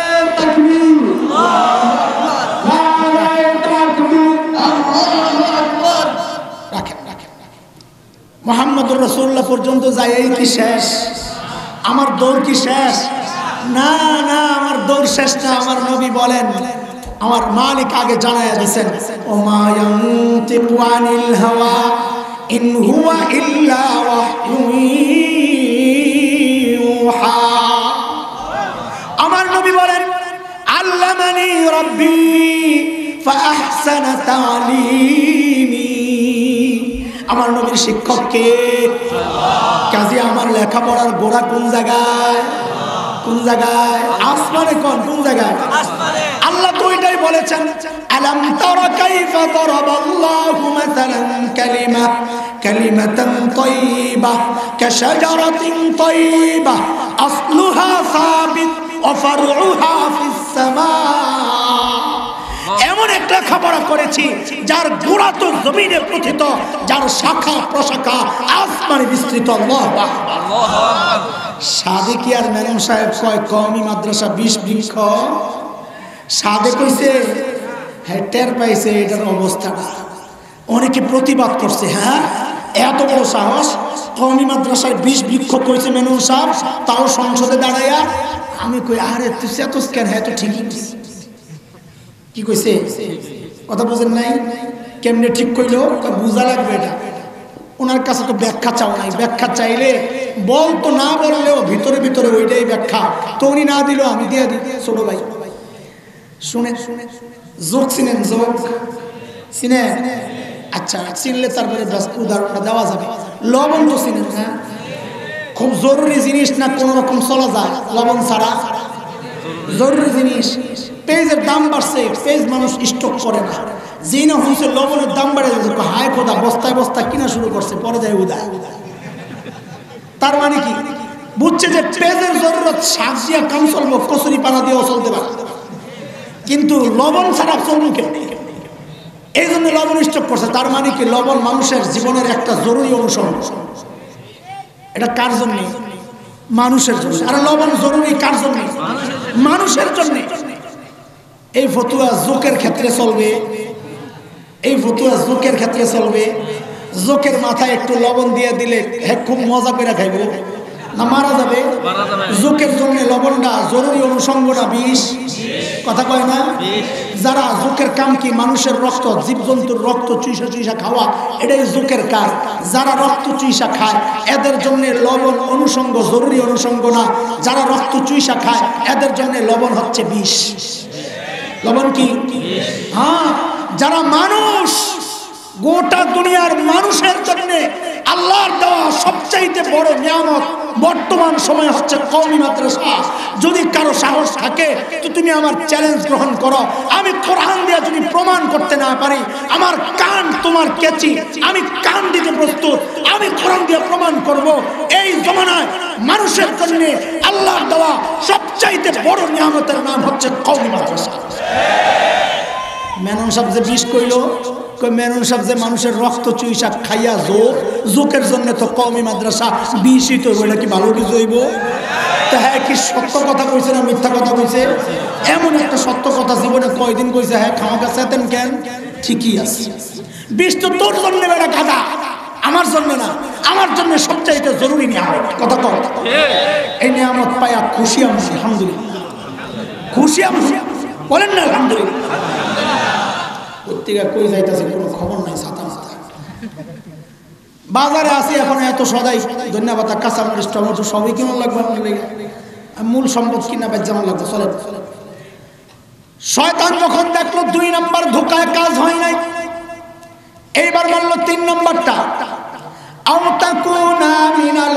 মুহাম্মদুর রাসূলুল্লাহ পর্যন্ত যাই এই কি শেষ? আমার দৌড় কি শেষ? না না, আমার দৌড় শেষ না। আমার নবী বলেন, আমার মালিক আগে জানায়া দিয়েছেন, ও মা ইয়ানতিকু আনিল হাওয়া ইন হুয়া ইল্লা ওয়াহয়ুন ইউহা। আমার নবী বলেন, আল্লামানি রাব্বি ফাআহসানা তা'লিমি। আমার নবীর শিক্ষক কে? কাজী আমার লেখাপড়ার গোড়া কোন জায়গায়? কোন জায়গায়? আসমানে। কোন কোন জায়গায়? আসমানে। আল্লাহ তো এটাই বলেছেন, আলাম তারা কাইফা দারাবাল্লাহু মাসালান কালিমা কালিমাতান তাইয়্যিবাহ কাশাজারাতিন তাইয়্যিবাহ আসলুহা সাবিত ওয়া ফারউহা ফিস সামা। এমন একটা লেখাপড়া করেছি যার গোড়া তো জমিনে প্রথিত, যার শাখা প্রশাখা আসমানে বিস্তৃত। আল্লাহু আকবার, আল্লাহু আকবার। সাদেকি আর ম্যাডাম সাহেব কয় কওমি মাদ্রাসা বিশ বৃক্ষ। সাদে কইছে হ্যাঁ টের পাইছে এটার অবস্থাটা, অনেকে প্রতিবাদ করছে। হ্যাঁ এত বড় সাহস, কওমি মাদ্রাসায় বিষ বিক্ষোভ করেছে মেনন সাহেব, তাও সংসদে দাঁড়াইয়া। আমি কই আরে তুই এত কেন? হ্যাঁ তো ঠিকই কি কইছে, কথা বুঝেন নাই? কেমনে ঠিক কইলো বুঝা লাগবে এটা। ওনার কাছে তো ব্যাখ্যা চাও নাই, ব্যাখ্যা চাইলে বলতো, না বললেও ভিতরে ভিতরে ওইটাই ব্যাখ্যা। তো উনি না দিল, আমি দিয়ে দিই। ছোট ভাই শুনে শুনে যোগ চিনেন? যোগ চিনেন? আচ্ছা চিনলে তারপরে উদাহরণটা দেওয়া যাবে। লবণ তো চিনেন? হ্যাঁ খুব জরুরি জিনিস না কোনো রকম চলা যায় লবণ ছাড়া? জরুরি জিনিস। পেঁয়াজের দাম বাড়ছে, পেঁয়াজ মানুষ স্টক করে না। যেই না হয়েছে লবণের দাম বাড়ে যাচ্ছে, হায় খোদা বস্তায় বস্তা কিনা শুরু করছে, পরে যায় উদা। তার মানে কি বুঝছে যে পেঁয়াজের জরুরত শাক দিয়া কাম চলবো, কচুরি পানা দিয়েও চলতে পারে, কিন্তু লবণ ছাড়া চলবো কেন? এই জন্য লবণ স্টক করছে। তার মানে কি লবণ মানুষের জীবনের একটা জরুরি অনুষঙ্গ। এটা কার জন্য? মানুষের জন্য। আর লবণ জরুরি কার জন্য? মানুষের জন্য। এই ফতুয়া জোকের ক্ষেত্রে চলবে, এই ফতুয়া জোকের ক্ষেত্রে চলবে। জোকের মাথায় একটু লবণ দিয়ে দিলে হ্যাঁ খুব মজা করে খাইব না মারা যাবে? জোকের জন্য লবণটা জরুরি অনুষঙ্গটা বিষ, কথা কয় না? যারা জোকের কাম কি মানুষের রক্ত, জীবজন্তুর রক্ত চুইসা চুইসা খাওয়া, এটাই জোকের কাজ। যারা রক্ত চুইসা খায় এদের জন্য লবণ অনুষঙ্গ, জরুরি অনুষঙ্গ না। যারা রক্ত চুইসা খায় এদের জন্য লবণ হচ্ছে বিষ। লবণ কি? হ্যাঁ যারা মানুষ, গোটা দুনিয়ার মানুষের জন্য আল্লাহর দেওয়া সবচাইতে বড় নিয়ামত বর্তমান সময় হচ্ছে কওমি মাদ্রাসা। যদি কারো সাহস থাকে তো তুমি আমার চ্যালেঞ্জ গ্রহণ করো। আমি কোরআন দিয়ে যদি প্রমাণ করতে না পারি, আমার কান তোমার কেচি, আমি কান দিতে প্রস্তুত। আমি কোরআন দিয়ে প্রমাণ করব এই জমানায় মানুষের জন্য আল্লাহর দেওয়া সবচাইতে বড় নিয়ামতের নাম হচ্ছে কওমি মাদ্রাসা। মেনন সাহেব যে বিষ কইলো, মেনন সাহেব যে মানুষের রক্ত চুইসা খাইয়া জোক, জোকের জন্য তো কওমি মাদ্রাসা বিষই তো, এটা কি ভালো কিছু হইব? তো হ্যাঁ কি সত্য কথা কইছে না মিথ্যা কথা কইছে? এমন একটা সত্য কথা জীবনে কয়দিন কইছে? হ্যাঁ খাওয়া চেতেন কেন? ঠিকই আছে। বিষ তো তোর জন্য বেড়া গাদা, আমার জন্য না। আমার জন্য সবচাইতে জরুরি নিয়ামত, কথা কর। এই নিয়ামত পাইয়া খুশি আমি, আলহামদুলিল্লাহ। খুশি আমি, বলেন না আলহামদুলিল্লাহ। পত্রিকা কই যাইতেছে কোনো খবর নাই, ছাতা মাথা। বাজারে আসি এখন এত সদাই ধন্যবাদ কাঁচামরিচ টমেটো সবই কেমন লাগবে আপনার লেগে? মূল সম্পদ কিনা বেচ যেমন লাগবে চলে। শয়তান যখন দেখলো দুই নাম্বার ধোকায় কাজ হয় নাই, এইবার বললো তিন নাম্বারটা, আও তাকুনা মিনাল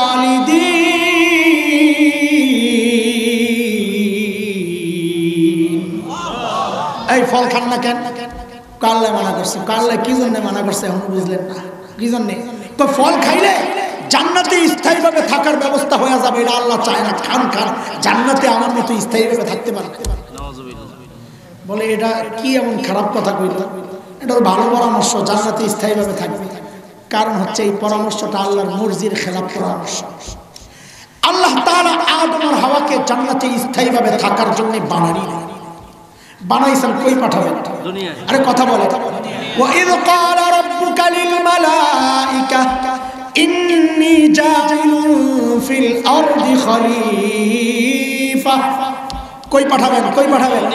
খালিদিন। এই ফল খান না কেন? কাল্লা মানা করছে। কাল্লা কি জন্য মানা করছে এখন বুঝলেন না? কি জন্যে? তো ফল খাইলে জান্নাতে স্থায়ীভাবে থাকার ব্যবস্থা হয়ে যাবে, এটা আল্লাহ চায় না। খান খান, জান্নাতে আমার মতো স্থায়ীভাবে থাকতে পারবে। বলে এটা কি এমন খারাপ কথা কইল? এটা ভালো পরামর্শ, জান্নাতে স্থায়ীভাবে থাকবে। কারণ হচ্ছে এই পরামর্শটা আল্লাহর মর্জির খেলাফ পরামর্শ। আল্লাহ তাআলা আদম আর হাওয়াকে জান্নাতে স্থায়ীভাবে থাকার জন্য বানানি বানাইছেন। কই পাঠাবেন? আরে কথা বলে। وَإِذْ قَالَ رَبُّكَ لِلْمَلَائِكَةِ إِنِّي جَاعِلٌ فِي الْأَرْضِ خَلِيفَةً। কই পাঠাবেন? কই পাঠাবেন?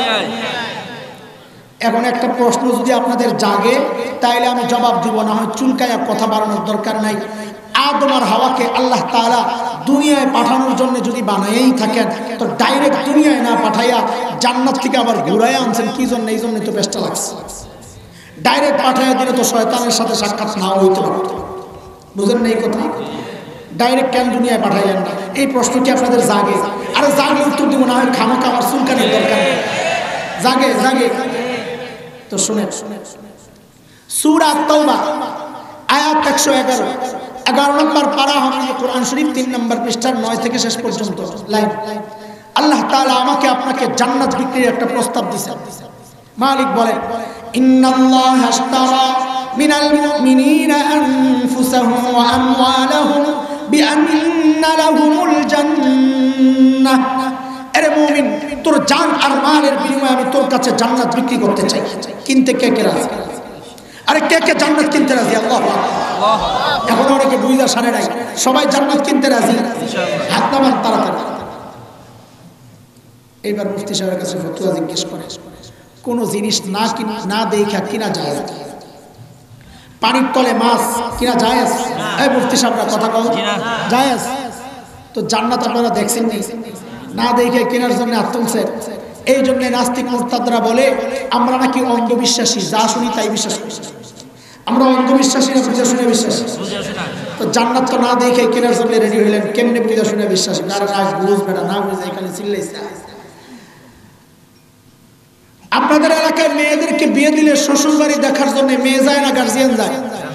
এখন একটা প্রশ্ন যদি আপনাদের জাগে তাইলে আমি জবাব দিব, না হয় চুলকায়া কথা বাড়ানোর দরকার নাই। আদম আর হাওয়াকে আল্লাহ তাআলা দুনিয়ায় পাঠানোর জন্য যদি বানাইই থাকেন, তো ডাইরেক্ট দুনিয়ায় না পাঠাইয়া জান্নাত থেকে আবার ঘুরাইয়া আনছেন কি জন্য? এই জন্যই তো বেশটা লাগছে। ডাইরেক্ট পাঠাইয়া দিলে তো শয়তানের সাথে সাক্ষাৎ নাও হইতে পারত। বুঝেন না এই কথা? ডাইরেক্ট কেন দুনিয়ায় পাঠাইলেন না? এই প্রশ্নটি আপনাদের জাগে। আরে জাগে উত্তর দিব, না হয় খামাখা আমার চুলকানির দরকার নেই। জাগে জাগে তো শুনে সূরা তাওবা আয়াত একশো এগারো, এগারো নম্বর পারা হবে কোরআন শরীফ তিন নম্বর পৃষ্ঠার নয় থেকে শেষ পর্যন্ত লাইন। আল্লাহ তাআলা আমাকে আপনাকে জান্নাত বিক্রির একটা প্রস্তাব দিয়েছেন। মালিক বলেন, ইন্নাল্লাহা আশতারা মিনাল মুমিনিনা আনফুসাহুম ওয়া আমওয়ালাহুম বিআন্না লাহুমুল জান্নাহ। আরে মুমিন, তোর জান আর মালের বিনিময়ে আমি তোর কাছে জান্নাত বিক্রি করতে চাই, কিনতে কে কে রাজি? আরে কে কে জান্নাত কিনতে রাজি? আল্লাহু আকবার। এখন অনেকে বুঝা সারে নাই, সবাই জান্নাত কিনতে রাজি? হাত নামান তাড়াতাড়ি। এইবার মুফতি সাহেবের কাছে ফতোয়া জিজ্ঞেস করে, কোন জিনিস না কিনা না দেখা কিনা যায়? পানির তলে মাছ কিনা যায়? এই মুফতি সাহেবরা কথা কও, যায়? তো জান্নাত আপনারা দেখছেন নি? না দেখে কেনার জন্য আত্মংসের। এই জন্য নাস্তিক মুরতাদরা বলে আমরা নাকি অন্ধবিশ্বাসী, যা শুনি তাই বিশ্বাস করি। আমরা অন্ধবিশ্বাসী না বুঝে শুনে বিশ্বাসী? তো জান্নাত তো না দেখে কেনার জন্য রেডি হইলেন, কেমনে বুঝে শুনে বিশ্বাসী? না না বুঝবে না, না বুঝে এখানে চিল্লাইছে। আপনাদের এলাকায় মেয়েদেরকে বিয়ে দিলে শ্বশুর বাড়ি দেখার জন্য মেয়ে যায় না গার্জিয়ান যায়?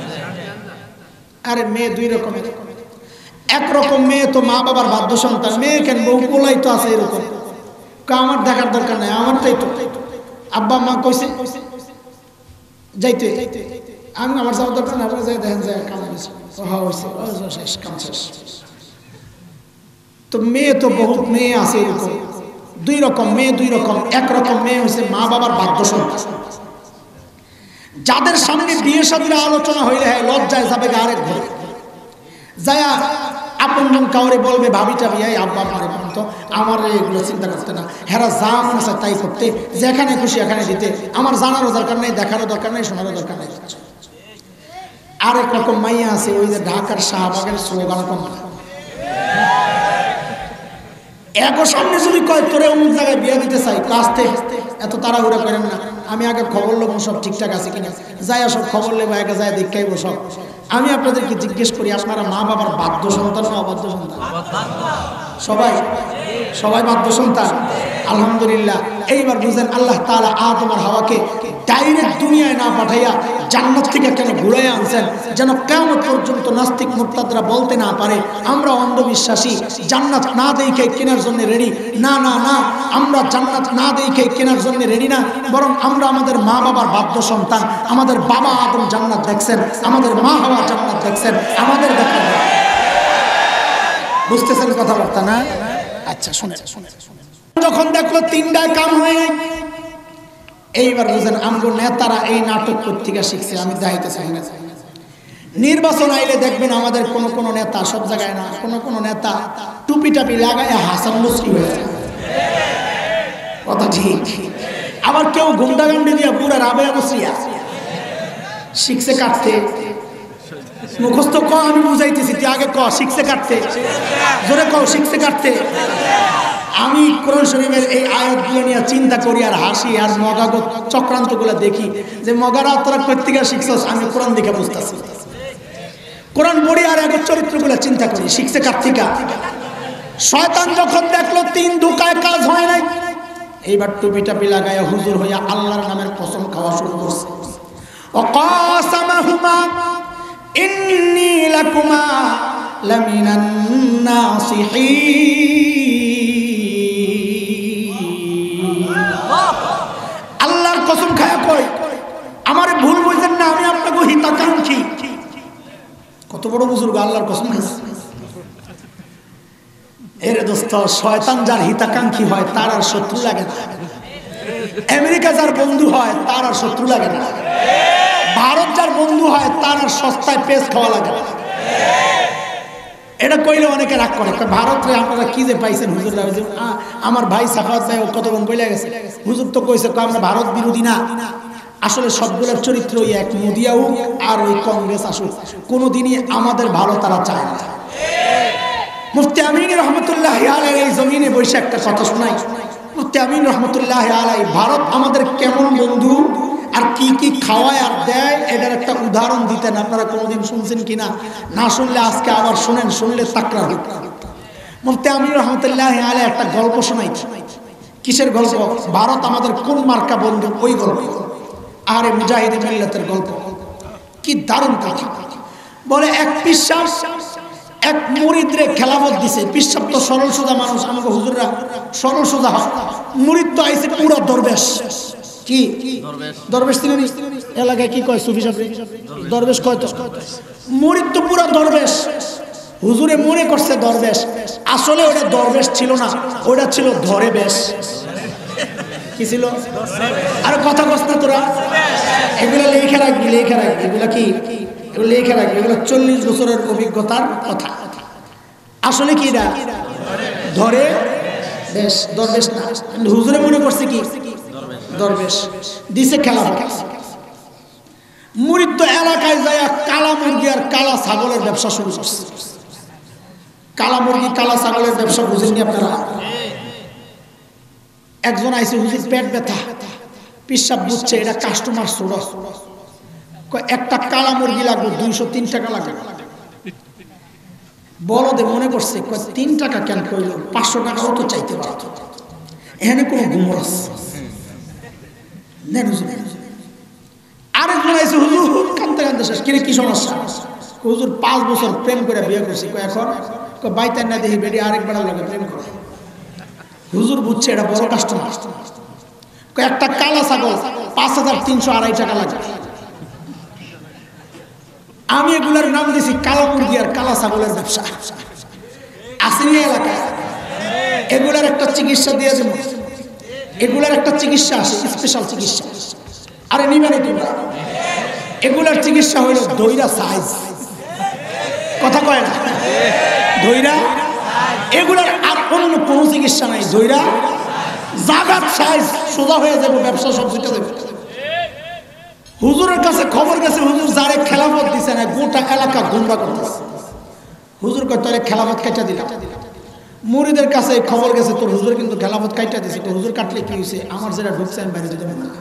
আরে মেয়ে দুই রকমের, একরকম মেয়ে তো মা বাবার বাধ্য সন্তান, মেয়ে কেন বউ পোলাই তো আছে এরকম, আমার দেখার দরকার নাই, আমার তাই তো আব্বা মা কইছে যাইতে, আমি আমার যাওয়ার দরকার না, আপনারা যাই দেখেন যায় কাম হয়েছে, শেষ কাম শেষ। তো মেয়ে তো বহুত মেয়ে আছে এরকম, দুই রকম মেয়ে দুই রকম। একরকম মেয়ে হয়েছে মা বাবার বাধ্য সন্তান, যাদের সামনে বিয়ে শাদীর আলোচনা হইলে হ্যাঁ লজ্জায় যাবে আরেক ঘরে যায়া আপনজন কাউরে বলবে ভাবি টাবি আব্বা মারে তো আমার এগুলো চিন্তা করতে না, হেরা যা মনে আছে তাই করতে, যেখানে খুশি এখানে দিতে, আমার জানারও দরকার নেই, দেখারও দরকার নেই, শোনারও দরকার নেই। আরেক রকম মাইয়া আছে ওই যে ঢাকার শাহবাগের স্লোগান কমা, একও সামনে যদি কয় তোরে অমুক জায়গায় বিয়ে দিতে চাই, কাজতে এত তাড়াহুড়া করেন না, আমি আগে খবর নেবো সব ঠিকঠাক আছে কিনা, যাই সব খবর নেবো, একে যায় দেখাইব সব। আমি আপনাদেরকে জিজ্ঞেস করি, আপনারা মা বাবার বাধ্য সন্তান না অবাধ্য সন্তান? সবাই সবাই বাধ্য সন্তান, আলহামদুলিল্লাহ। এইবার বুঝেন আল্লাহ তাআলা আদম আর হাওয়াকে ডাইরেক্ট দুনিয়ায় না পাঠাইয়া জান্নাত থেকে কেন ঘুরাইয়া আনছেন, যেন কিয়ামত পর্যন্ত নাস্তিক মুরতাদরা বলতে না পারে আমরা অন্ধবিশ্বাসী, জান্নাত না দেখে কেনার জন্য রেডি। না না না, আমরা জান্নাত না দেখে কেনার জন্য রেডি না, বরং আমরা আমাদের মা বাবার বাধ্য সন্তান। আমাদের বাবা আদম জান্নাত দেখছেন, আমাদের মা হাওয়া জান্নাত দেখছেন, আমাদের দেখা। বুঝতেছেন কথাবার্তা না? আচ্ছা শুনে শুনে যখন দেখলো তিনটায় কাম হয়ে যায়, এইবার বুঝেন আমগো নেতারা এই নাটক পত্রিকা শিখছে, আমি দেখাইতে চাই না। নির্বাচন আইলে দেখবেন আমাদের কোন কোন নেতা, সব জায়গায় না, কোন কোন নেতা টুপি টাপি লাগায় হাসান মুসরি হয়ে যায়, কথা ঠিক। আবার কেউ গুন্ডাগান্ডি দিয়া পুরা রাবেয়া মুসরিয়া শিখছে কাটতে, মুখস্থ ক, আমি বুঝাইতেছি, তুই আগে ক শিখছে কাটতে, জোরে ক শিখছে কাটতে। আমি কোরআন শরীফের এই আয়াতগুলো নিয়ে চিন্তা করি আর হাসি, আর মগাগো চক্রান্তগুলো দেখি যে মগারা তোরা প্রত্যেকে শিখছস, আমি কোরআন দেখে বুঝতেছি, কোরআন পড়ি আর আগের চরিত্রগুলো চিন্তা করি, শিখছে কার্তিকা। শয়তান যখন দেখলো তিন ধোকায় কাজ হয় নাই, এইবার টুপি টাপি লাগাইয়া হুজুর হইয়া আল্লাহর নামের কসম খাওয়া শুরু করছে। ওয়াকাসামাহুমা ইন্নী লাকুমা লামিনান নাসিহিন। আল্লাহর কসম খায়া কই আমারে ভুল বুঝেন না, আমি আপনাকে হিতাকাঙ্ক্ষী। কত বড় বুজুর্গ, আল্লাহর কসম খাইছে। এর দোস্ত, শয়তান যার হিতাকাঙ্ক্ষী হয় তার আর শত্রু লাগে না। আমেরিকা যার বন্ধু হয় তার আর শত্রু লাগে না। ভারত যার বন্ধু হয় তার আর সস্তায় পেস খাওয়া লাগে না। এটা কইলে অনেকে রাগ করে, ভারত রে আপনারা কি যে পাইছেন হুজুর। আমার ভাই সাফাত ভাই কতক্ষণ কইলে গেছে, হুজুর তো কইছে আমরা ভারত বিরোধী না। আসলে সবগুলোর চরিত্র এক, মোদিয়া হোক আর ওই কংগ্রেস আসুক, কোনোদিনই আমাদের ভালো তারা চায় না। মুফতি আমিন রহমতুল্লাহ আলাই এই জমিনে বসে একটা কথা শোনাই। মুফতি আমিন রহমতুল্লাহ আলাই ভারত আমাদের কেমন বন্ধু আর কি কি খাওয়ায় আর দেয় এটার একটা উদাহরণ দিতেন। আপনারা কোনোদিন শুনছেন কিনা, না শুনলে আজকে আবার শুনেন, শুনলে তাকরার। মুফতি আমিন রহমতুল্লাহ আলাই একটা গল্প শোনাইছে। কিসের গল্প? ভারত আমাদের কোন মার্কা বন্ধু, ওই গল্প। আরে মুজাহিদ মিল্লাতের গল্প। কি দারুণ কথা। বলে এক পিসাব এক মুরিদরে খেলাফত দিছে। পিসাব তো সরল সোজা মানুষ, আমাকে হুজুররা সরল সোজা হয়। মুরিদ তো আইছে পুরা দরবেশ। কি দরবেশ? তিনি এলাকায় কি কয়? সুফি সাহেব দরবেশ কয় তো। মুরিদ তো পুরা দরবেশ। হুজুরে মনে করছে দরবেশ, আসলে ওটা দরবেশ ছিল না, ওটা ছিল ধরে বেশ। কি ছিল? আর কথা কস না তোরা, এগুলো লেখা রাখবি, লেখা রাখবি, এগুলো কি এগুলো লেখা রাখবি, এগুলো চল্লিশ বছরের অভিজ্ঞতার কথা। আসলে কি এটা ধরে বেশ, দরবেশ না। হুজুরে মনে করছে কি দরবেশ, দিছে খেলা। মুরিদ তো এলাকায় যায় কালা মুরগি আর কালা ছাগলের ব্যবসা শুরু করছে। কালা মুরগি কালা ছাগলের ব্যবসা বুঝেননি আপনারা? একজন আইসে, হুজুর পেট ব্যথা, পিসাব বুঝছে, এটা কাস্টমার ছোড়ো, একটা কালা মুরগি লাগবে, দুইশো তিন টাকা লাগবে। বলদে মনে করছে তিন টাকা কেন কইল, পাঁচশো টাকাও তো চাইতে পারত, এখানে কোনো গুমর আছে। আরেকজন আইসে, হুজুর কান্দতে কান্দতে শেষ, কিরে কি সমস্যা? হুজুর পাঁচ বছর প্রেম করে বিয়ে করছি, এখন বাইতেন না দেখি বেরিয়ে আরেকবার লাগে প্রেম করে। হুজুর বুঝছে এটা বড় কাস্টমার, একটা কালা ছাগল পাঁচ হাজার তিনশো আড়াই টাকা লাগে। আমি এগুলার নাম দিয়েছি কালা মুরগি আর কালা ছাগলের ব্যবসা। আসেনি এলাকায় এগুলার একটা চিকিৎসা দিয়ে দেব, এগুলার একটা চিকিৎসা আছে, স্পেশাল চিকিৎসা। আরে নিবেন তোমরা, এগুলার চিকিৎসা হইল দইরা সাইজ, কথা কয় না দইরা, এগুলার আর অন্য কোনো চিকিৎসা নাই, দইরা জাগাত সাইজ সোজা হয়ে যাবে, ব্যবসা সব ছুটে যাবে। হুজুরের কাছে খবর গেছে, হুজুর যারে খেলাফত দিছে না, গোটা এলাকা গুমরা করতেছে। হুজুর কয় তোরে খেলাফত কাটা দিলাম। মুরিদের কাছে খবর গেছে, তোর হুজুর কিন্তু খেলাফত কাটা দিছে। তো হুজুর কাটলে কি হয়েছে? আমার যেটা ঢুকছে আমি বাইরে যেতে পারবো না।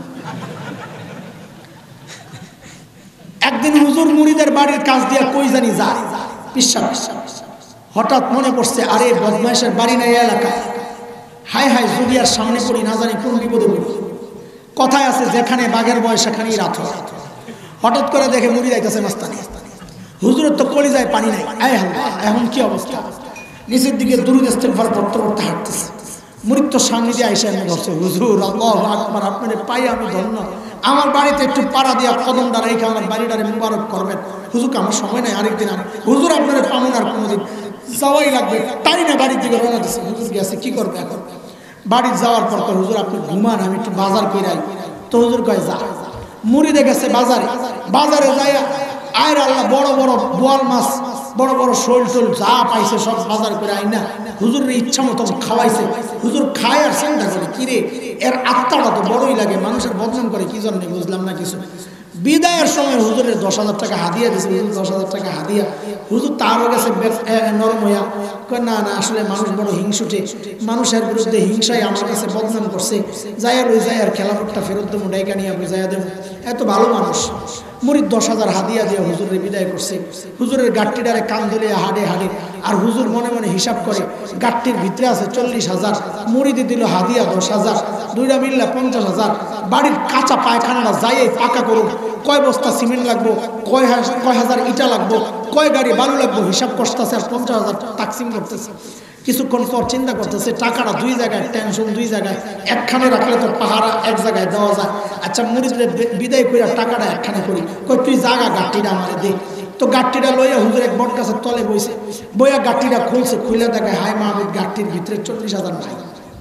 একদিন হুজুর মুরিদের বাড়ির কাছ দিয়ে কই জানি যায়, পিসাব হঠাৎ মনে পড়ছে, আরে বদমাইশের বাড়ি নাই এলাকায়, হাই হাই যদি আর সামনে পড়ি না জানি কোন বিপদে পড়ি। কথায় আছে যেখানে বাঘের বয়স সেখানেই রাত হয়। হঠাৎ করে দেখে মুড়ি যাইতেছে মাস্তানি, হুজুরের তো কলিজায় পানি নাই। আয় আল্লাহ, এখন কি অবস্থা? নিচের দিকে দুরূদ ইস্তেগফার পড়তে পড়তে হাঁটতেছে। মুরিদ তো সামনে দিয়ে আইসা এনে ধরছে, হুজুর আল্লাহু আকবার, আপনার পাই আমি ধন্য, আমার বাড়িতে একটু পাড়া দিয়া কদমটা রেখে আমার বাড়িটারে মুবারক করবেন। হুজুর আমার সময় নাই, আরেকদিন আমি হুজুর আপনার পামন আর কোনোদিন যাওয়াই লাগবে, তাই না বাড়ির দিকে রওনা দিচ্ছে। হুজুর গেছে, কি করবে এখন? বাড়ি যাওয়ার পর তো হুজুর আপনি ঘুমান, আমি একটু বাজার করে আই। তো হুজুর কয় যা। মুরিদে গেছে বাজারে, বাজারে যাই আয়ের আল্লাহ বড় বড় বোয়াল মাছ, বড় বড় শোল টোল যা পাইছে সব বাজার করে আই না হুজুরের ইচ্ছা মতো খাওয়াইছে। হুজুর খায় আর চিন্তা করে, কিরে এর আত্মাটা তো বড়ই লাগে, মানুষের বদনাম করে কি জন্য বুঝলাম না কিছু। বিদায়ের সময় হুজুরের দশ হাজার টাকা হাদিয়া দিয়েছে, হুজুর দশ হাজার টাকা হাদিয়া। হুজুর তারও গেছে নরম হইয়া, না না আসলে মানুষ বড় হিংসুটে, মানুষের বিরুদ্ধে হিংসাই আমার কাছে বদনাম করছে, যাইয়া লই যাই আর খেলাফতটা ফেরত দেবো, ডাইকা নিয়ে বুঝাইয়া দেবো, এত ভালো মানুষ। মুরিদ দশ হাজার হাদিয়া দিয়ে হুজুরের বিদায় করছে। হুজুরের গাঠটিটারে কান ধরিয়া হাডে হাডে, আর হুজুর মনে মনে হিসাব করে গাঠটির ভিতরে আছে চল্লিশ হাজার, মুরিদে দিল হাদিয়া দশ হাজার, দুইটা মিললে পঞ্চাশ হাজার। বাড়ির কাঁচা পায়খানাটা যাই পাকা করুক, কয় বস্তা সিমেন্ট লাগবো, কয় কয় হাজার ইটা লাগবো, কয় গাড়ি বালু লাগবো, হিসাব করতেছে আর পঞ্চাশ হাজার তাকসিম করতেছে। কিছুক্ষণ পর চিন্তা করতেছে টাকাটা দুই জায়গায়, টেনশন দুই জায়গায়, একখানে রাখলে তো পাহারা এক জায়গায় দেওয়া যায়। আচ্ছা মুরিদরে বিদায় করে টাকাটা একখানে করি, কই তুই জাগা গাঠটিটা আমারে দে। তো গাঠটিটা লইয়া হুজুর এক বট গাছের তলে বইছে, বইয়া গাঠটিটা খুলছে, খুলে দেখে হায় মাহমুদ গাঠটির ভিতরে চল্লিশ হাজার ভাই।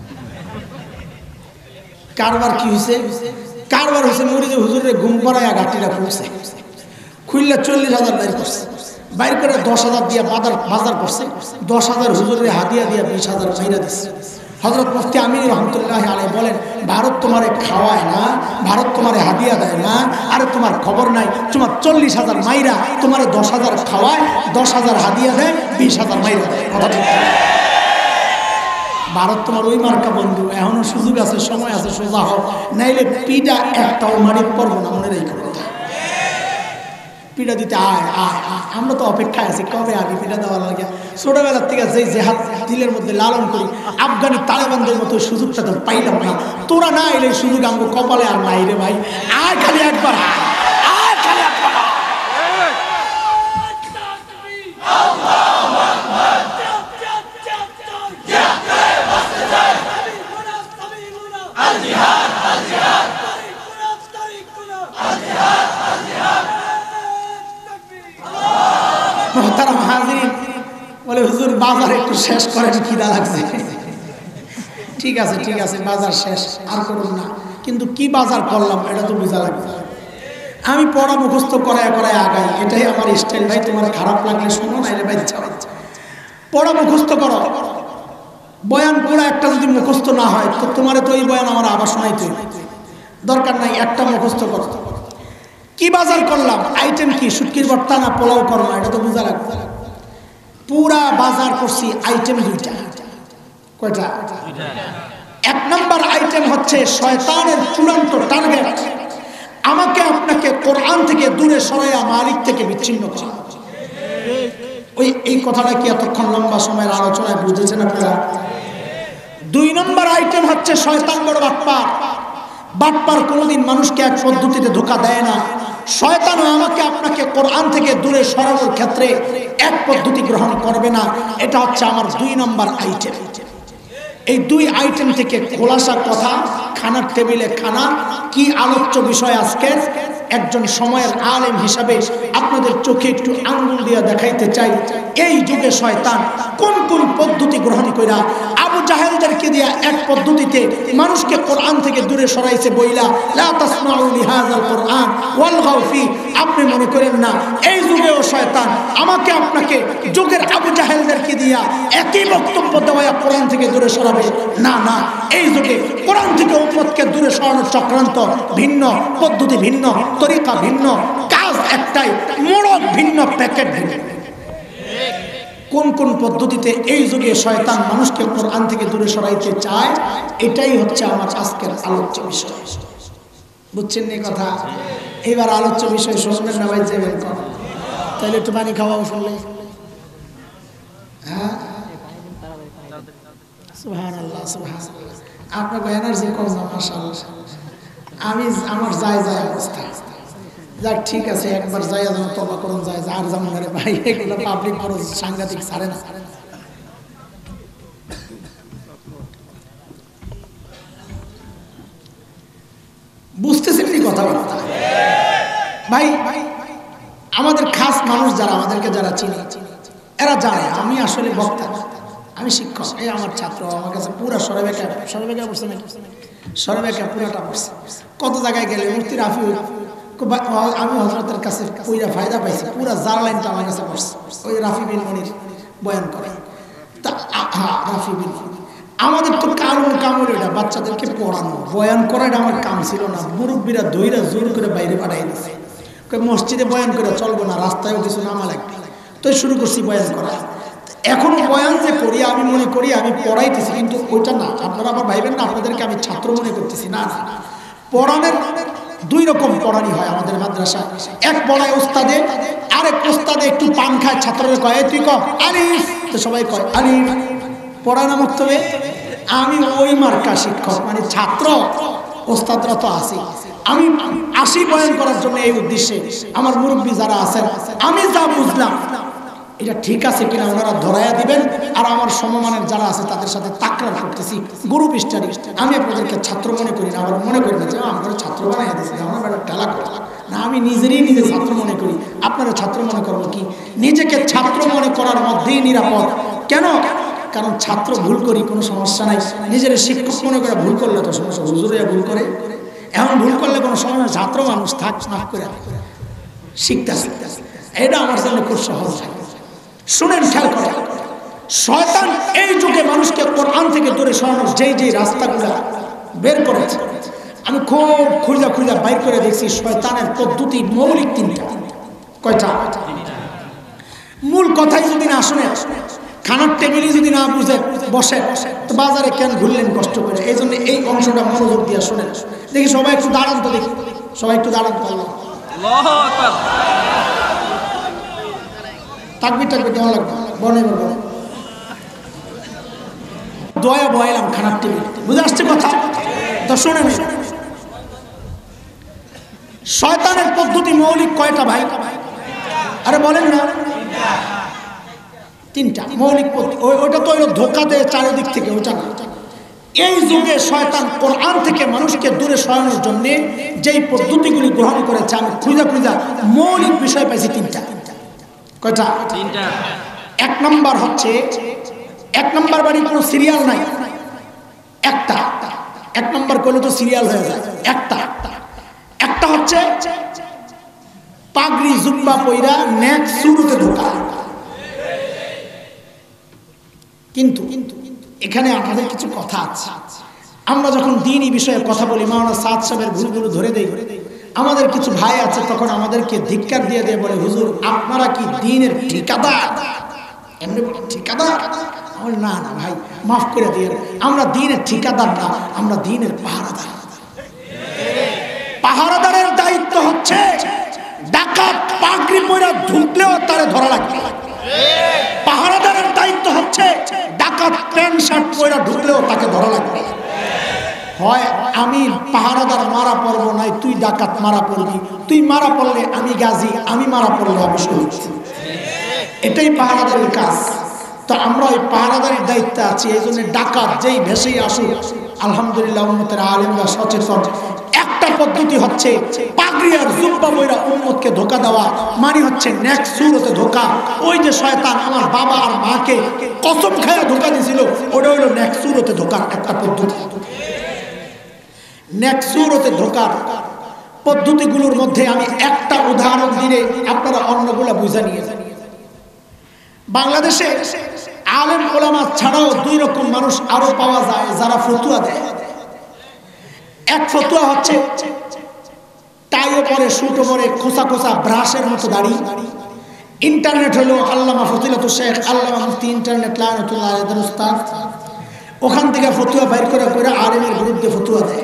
কারবার কি হয়েছে? কারবার হয়েছে মুরিদে হুজুরের ঘুম পড়াইয়া গাঠটিটা খুলছে, খুললে চল্লিশ হাজার বাইর করছে, বাইর করে দশ হাজার দিয়ে বাজার বাজার করছে, দশ হাজার হুজুরের হাদিয়া দিয়ে বিশ হাজার মাইরা দিচ্ছে। হযরত মুফতি আমিন রহমতুল্লাহ আলাইহি বলেন, ভারত তোমারে খাওয়ায় না, ভারত তোমারে হাদিয়া দেয় না, আরে তোমার খবর নাই, তোমার চল্লিশ হাজার মাইরা তোমার দশ হাজার খাওয়ায়, দশ হাজার হাদিয়া দেয়, বিশ হাজার মাইরা দেয়। কথা ঠিক? ভারত তোমার ওই মার্কা বন্ধু, এখনো সুযোগ আছে, সময় আছে, সোজা হোক, নাইলে পিটা একটাও মারিত পড়বো না, মনে রেখে কথা। পিঠা দিতে আয় আয় আয়, আমরা তো অপেক্ষায় আছি কবে আগে পিঠা দেওয়া লাগে। ছোটবেলার থেকে যেই জেহাদ দিলের মধ্যে লালন করি, আফগানি তালেবানদের মতো সুযোগটা তো পাইলাম না। তোরা না এলে সুযোগ আমাকে কপালে আর নাই রে ভাই, আয় খালি একবার আয় খালি একবার। মোহতারাম হাজিরিন, বাজার একটু শেষ করেন, খিদা লাগছে। ঠিক আছে ঠিক আছে, বাজার শেষ, আর করুন না। কিন্তু কি বাজার করলাম এটা তো বোঝা লাগবে। আমি পড়া মুখস্থ করায় করায় আগাই, এটাই আমার স্টাইল। ভাই তোমার খারাপ লাগলে শোনো, নাইলে ভাই পড়া মুখস্থ করো। বয়ান পুরো একটা যদি মুখস্থ না হয় তো তোমার তো এই বয়ান আমার আবার শোনাইতে দরকার নাই, একটা মুখস্থ করো। কি বাজার করলাম, আইটেম কি, শুটকির ভর্তা না পোলাও কর্মা, এটা তো বোঝা লাগবে। পুরা বাজার করছি আইটেম দুইটা। কয়টা? এক নম্বর আইটেম হচ্ছে শয়তানের চূড়ান্ত টার্গেট, আমাকে আপনাকে কোরআন থেকে দূরে সরাইয়া মালিক থেকে বিচ্ছিন্ন করা। ওই এই কথাটা কি এতক্ষণ লম্বা সময়ের আলোচনায় বুঝেছেন আপনারা? দুই নম্বর আইটেম হচ্ছে শয়তান বড় বাটপার। বাটপার কোনোদিন মানুষকে এক পদ্ধতিতে ধোঁকা দেয় না। শয়তানও আমাকে আপনাকে কোরআন থেকে দূরে সরানোর ক্ষেত্রে এক পদ্ধতি গ্রহণ করবে না। এটা হচ্ছে আমার দুই নম্বর আইটেম। এই দুই আইটেম থেকে খোলাসা কথা, খানার টেবিলে খানা, কি আলোচ্য বিষয় আজকে একজন সময়ের আলেম হিসাবে আপনাদের চোখে একটু আঙ্গুল দিয়ে দেখাইতে চাই। এই যুগে শয়তান কোন কোন পদ্ধতি গ্রহণ কইরা আবু জাহেলদেরকে দিয়া এক পদ্ধতিতে মানুষকে কোরআন থেকে দূরে সরাইছে বইলা লা তাসমাউ লিহাযাল কোরআন ওয়ালগাউ ফি। আপনি মনে করেন না এই যুগেও শয়তান আমাকে আপনাকে যুগের আবু জাহেলদেরকে দিয়া একই বক্তব্য দেওয়া কোরআন থেকে দূরে সরাবে? না না, এই যুগে কোরআন থেকে উম্মতকে দূরে সরানোর চক্রান্ত ভিন্ন, পদ্ধতি ভিন্ন, তরিকা ভিন্ন, কাজ একটাই, মোড়ক ভিন্ন, প্যাকেট ভিন্ন। কোন কোন পদ্ধতিতে এই যুগে শয়তান মানুষকে কোরআন থেকে দূরে সরাইতে চায়, এটাই হচ্ছে আমার আজকের আলোচ্য বিষয়। বুঝছেন এই কথা? এবার আলোচ্য বিষয় শুনবেন না ভাই, যাবেন তাহলে একটু পানি খাওয়াও শুনলে। হ্যাঁ, সুবহানাল্লাহ সুবহানাল্লাহ, আপনার এনার্জি কম না মাশাআল্লাহ। আমি আমার যায় যায় অবস্থা, যাক ঠিক আছে, একবার যাই যেন তবা করুন যায়, আর যেমন রে ভাই এগুলো পাবলিক বড় সাংঘাতিক ছাড়ে না। বুঝতেছেন কি কথাবার্তা ভাই? আমাদের খাস মানুষ যারা, আমাদেরকে যারা চিনি, এরা জানে আমি আসলে বক্তা, আমি শিক্ষক। এই আমার ছাত্র আমার কাছে পুরা সরবেকা সরবেকা পড়ছে নাকি, সরবেকা পুরাটা পড়ছে। কত জায়গায় গেলে মুফতি রাফি, আমি হযরতের কাছে পুরা ফায়দা পাইছি, পুরা জার লাইনটা আমার কাছে পড়ছে। ওই রাফি বিন মনির বয়ান করে, তা হ্যাঁ রাফি বিন আমাদের তো কারণ কামড় এটা বাচ্চাদেরকে পড়ানো, বয়ান করা এটা আমার কাম ছিল না। মুরব্বীরা দইরা জোর করে বাইরে পাঠাই দিচ্ছে, মসজিদে বয়ান করে চলবো না, রাস্তায়ও কিছু নামা লাগবে, তো শুরু করছি বয়ান করা। এখন বয়ান যে করি আমি মনে করি আমি পড়াইতেছি, কিন্তু ওইটা না, আপনারা আবার ভাইবেন না আপনাদেরকে আমি ছাত্র মনে করতেছি, না না। পড়ানোর দুই রকম পড়ানি হয় আমাদের মাদ্রাসায়। এক পড়ায় ওস্তাদে, আরেক ওস্তাদে একটু পান খায়, ছাত্ররা কয় তুই কয় আলিফ, তো সবাই কয় আলিফ, পড়ায় না মক্তবে। আমি ওই মার্কা শিক্ষক, মানে ছাত্র ওস্তাদরা তো আছে, আমি আসি বয়ান করার জন্য এই উদ্দেশ্যে। আমার মুরব্বী যারা আছেন, আমি যা বুঝলাম এটা ঠিক আছে কিনা ওনারা ধরাইয়া দিবেন, আর আমার সমমানের যারা আছে তাদের সাথে তাকরার করতেছি, গ্রুপ স্টাডি। আমি আপনাদেরকে ছাত্র মনে করি না, আবার মনে করি না যে আমার ছাত্র বানাইয়া দিয়েছি, আমার একটা টেলা না, আমি নিজেরই নিজে ছাত্র মনে করি। আপনারা ছাত্র মনে করবো কি? নিজেকে ছাত্র মনে করার মধ্যেই নিরাপদ। কেন? কারণ ছাত্র ভুল করি, কোনো সমস্যা নাই। নিজের শিক্ষক মনে করে ভুল করলে তো সমস্যা, হুজুরে ভুল করে, এখন ভুল করলে কোনো সমস্যা, ছাত্র মানুষ থাক না করে শিখতে শিখতে, এটা আমার জন্য খুব সহজ হয়। শুনেন, খেয়াল করেন, শয়তান এই যুগে মানুষকে কোরআন থেকে দূরে সরানোর যেই যেই রাস্তাগুলো বের করেছে, আমি খুব খুঁজা খুঁজা বাইর করে দেখছি শয়তানের পদ্ধতি মৌলিক তিনটা। কয়টা? মূল কথাই যদি না শুনে, খানার টেবিলে যদি না বুঝে বসে, তো বাজারে কেন ঘুরলেন কষ্ট করে? এই জন্য এই অংশটা মনোযোগ দিয়ে শুনেন। দেখি সবাই একটু দাঁড়ান তো, দেখি সবাই একটু দাঁড়ান তো। তাকবীর টাকবীর দেওয়া লাগবে, বনে বনে দয়া বয়ালাম খানার টেবিল, বুঝে আসছে কথা? তো শুনেন, শয়তানের পদ্ধতি মৌলিক কয়টা ভাই? আরে বলেন না, তিনটা মৌলিক পদ্ধতি। ওইটা তো ধোঁকা দেয় চারিদিক থেকে, ওইটা না। এই যুগে শয়তান কোরআন থেকে মানুষকে দূরে সরানোর জন্য যেই পদ্ধতিগুলি গ্রহণ করেছে, আমি খুঁজা খুঁজা মৌলিক বিষয় পাইছি তিনটা। কয়টা? তিনটা। এক নম্বর হচ্ছে এক নম্বর বাড়ি কোনো সিরিয়াল নাই, একটা এক নম্বর করলে তো সিরিয়াল হয়ে যায়। একটা একটা হচ্ছে পাগড়ি জুব্বা পইরা নেক শুরুতে ঢোকা। কিন্তু এখানে আমাদের কিছু কথা আছে। আমরা যখন দ্বীনি বিষয়ে কথা বলি, মাওলানা সাদ সাহেবের ভুলগুলো ধরে দেই, আমাদের কিছু ভাই আছে তখন আমাদেরকে ধিক্কার দিয়ে দিয়ে বলে, হুজুর আপনারা কি দ্বীনের ঠিকাদার? এমনি ঠিকাদার? না না ভাই, মাফ করে দিয়ে, আমরা দ্বীনের ঠিকাদার না, আমরা দ্বীনের পাহারাদার। পাহারাদারের দায়িত্ব হচ্ছে ডাকাত পাগড়ি পরে ঢুকলেও তারে ধরা লাগবে। পাহারাদারের দায়িত্ব হচ্ছে ডাকাত প্যান্ট শার্ট পরে ঢুকলেও তাকে ধরা লাগবে। হয় আমি পাহারাদার মারা পড়বো, নাই তুই ডাকাত মারা পড়বি। তুই মারা পড়লে আমি গাজী, আমি মারা পড়লে আমি শহীদ। এটাই পাহারাদারের কাজ। তো আমরা ওই পাহারাদারের দায়িত্বে আছি। এই জন্য ডাকাত যেই ভেসেই আসুক, আলহামদুলিল্লাহ উম্মতের আলেমরা সচেতন। একটা পদ্ধতি হচ্ছে পাগড়ি আর জুব্বা পইরা উম্মতকে ধোঁকা দেওয়া, মানে হচ্ছে নেক সুরতে ধোঁকা। ওই যে শয়তান আমার বাবা আর মাকে কসম খায়া ধোঁকা দিয়েছিল, ওটা হলো নেক সুরতে ধোঁকার একটা পদ্ধতি। নেক সুরতে ধোঁকার পদ্ধতিগুলোর মধ্যে আমি একটা উদাহরণ দিলে আপনারা অন্যগুলা বুঝা নিয়ে যান। বাংলাদেশে আলেম ওলামা ছাড়াও দুই রকম মানুষ আরো পাওয়া যায় যারা ফতুয়া দেয়। এক ফতুয়া হচ্ছে টাইও পরে, শুটও পরে, খোসা খোসা ব্রাশের মতো দাড়ি। ইন্টারনেট হলো আল্লামা ফজিলাতুল শেখ আল্লামা মুফতি ইন্টারনেট লানাতুল্লাহ আলাইহির উস্তাদ, ওখান থেকে ফতুয়া বাইর করে করে আলেমের বিরুদ্ধে ফতুয়া দেয়।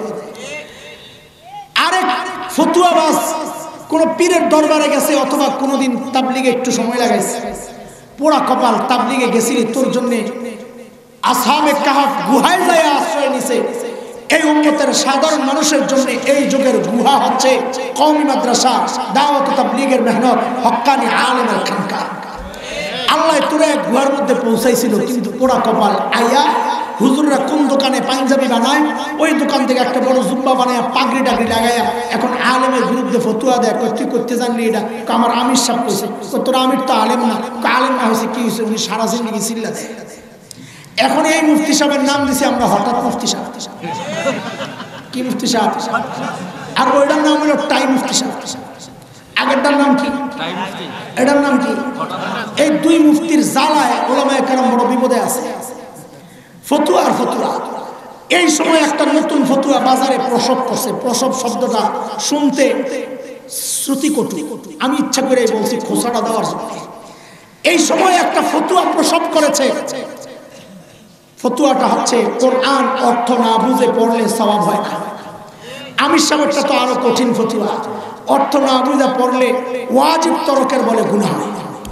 আরেক ফতুয়াবাজ কোন পীরের দরবারে গেছে অথবা কোনোদিন তাবলিগে একটু সময় লাগাইছে, পোড়া কপাল, তাবলিগে গেছিলি তোর জন্য আসহাবে কাহাফ গুহায় যায় আশ্রয় নিছে। এই উম্মতের সাধারণ মানুষের জন্য এই যুগের গুহা হচ্ছে কওমি মাদ্রাসা, দাওয়াত তাবলীগের মেহনত, হক্কানি আলেমের খানকা। আল্লাহ তোরে গুহার মধ্যে পৌঁছাইছিল, কিন্তু পোড়া কপাল আইয়া হুজুররা কোন দোকানে পাঞ্জাবি বানায়, ওই দোকান থেকে একটা বড় জুব্বা বানায় পাগড়ি টাগড়ি লাগাইয়া এখন আলেমের বিরুদ্ধে ফতুয়া দেয়। তুই করতে জানলি এটা? আমার আমির সাহেব কইছে। তোর আমির তো আলেম না। আলেম না হয়েছে কি হয়েছে? উনি সারা জিন্দেগি চিল্লা দেয়। এখন এই মুফতি সাহেবের নাম দিছি আমরা হঠাৎ মুফতি সাহেব। কি মুফতি সাহেব? আর ওইটার নাম হলো টাই মুফতি সাহেব। আগেরটার নাম কি? এটার নাম কি? এই দুই মুফতির জ্বালায় ওলামায়ে কেরাম বড় বিপদে আছে। ফতুয়া আর ফতুয়া। এই সময় একটা নতুন ফতুয়া বাজারে প্রসব করছে। প্রসব শব্দটা শুনতে শ্রুতিকটু, আমি ইচ্ছা করে বলছি খোসাটা দেওয়ার জন্য। এই সময় একটা ফতুয়া প্রসব করেছে। ফতুয়াটা হচ্ছে কোরআন অর্থ না বুঝে পড়লে সওয়াব হয় না। আমির সাহেবটা তো আরো কঠিন ফতুয়া, অর্থ না বুঝে পড়লে ওয়াজিব তরকের বলে গুনাহ হয়।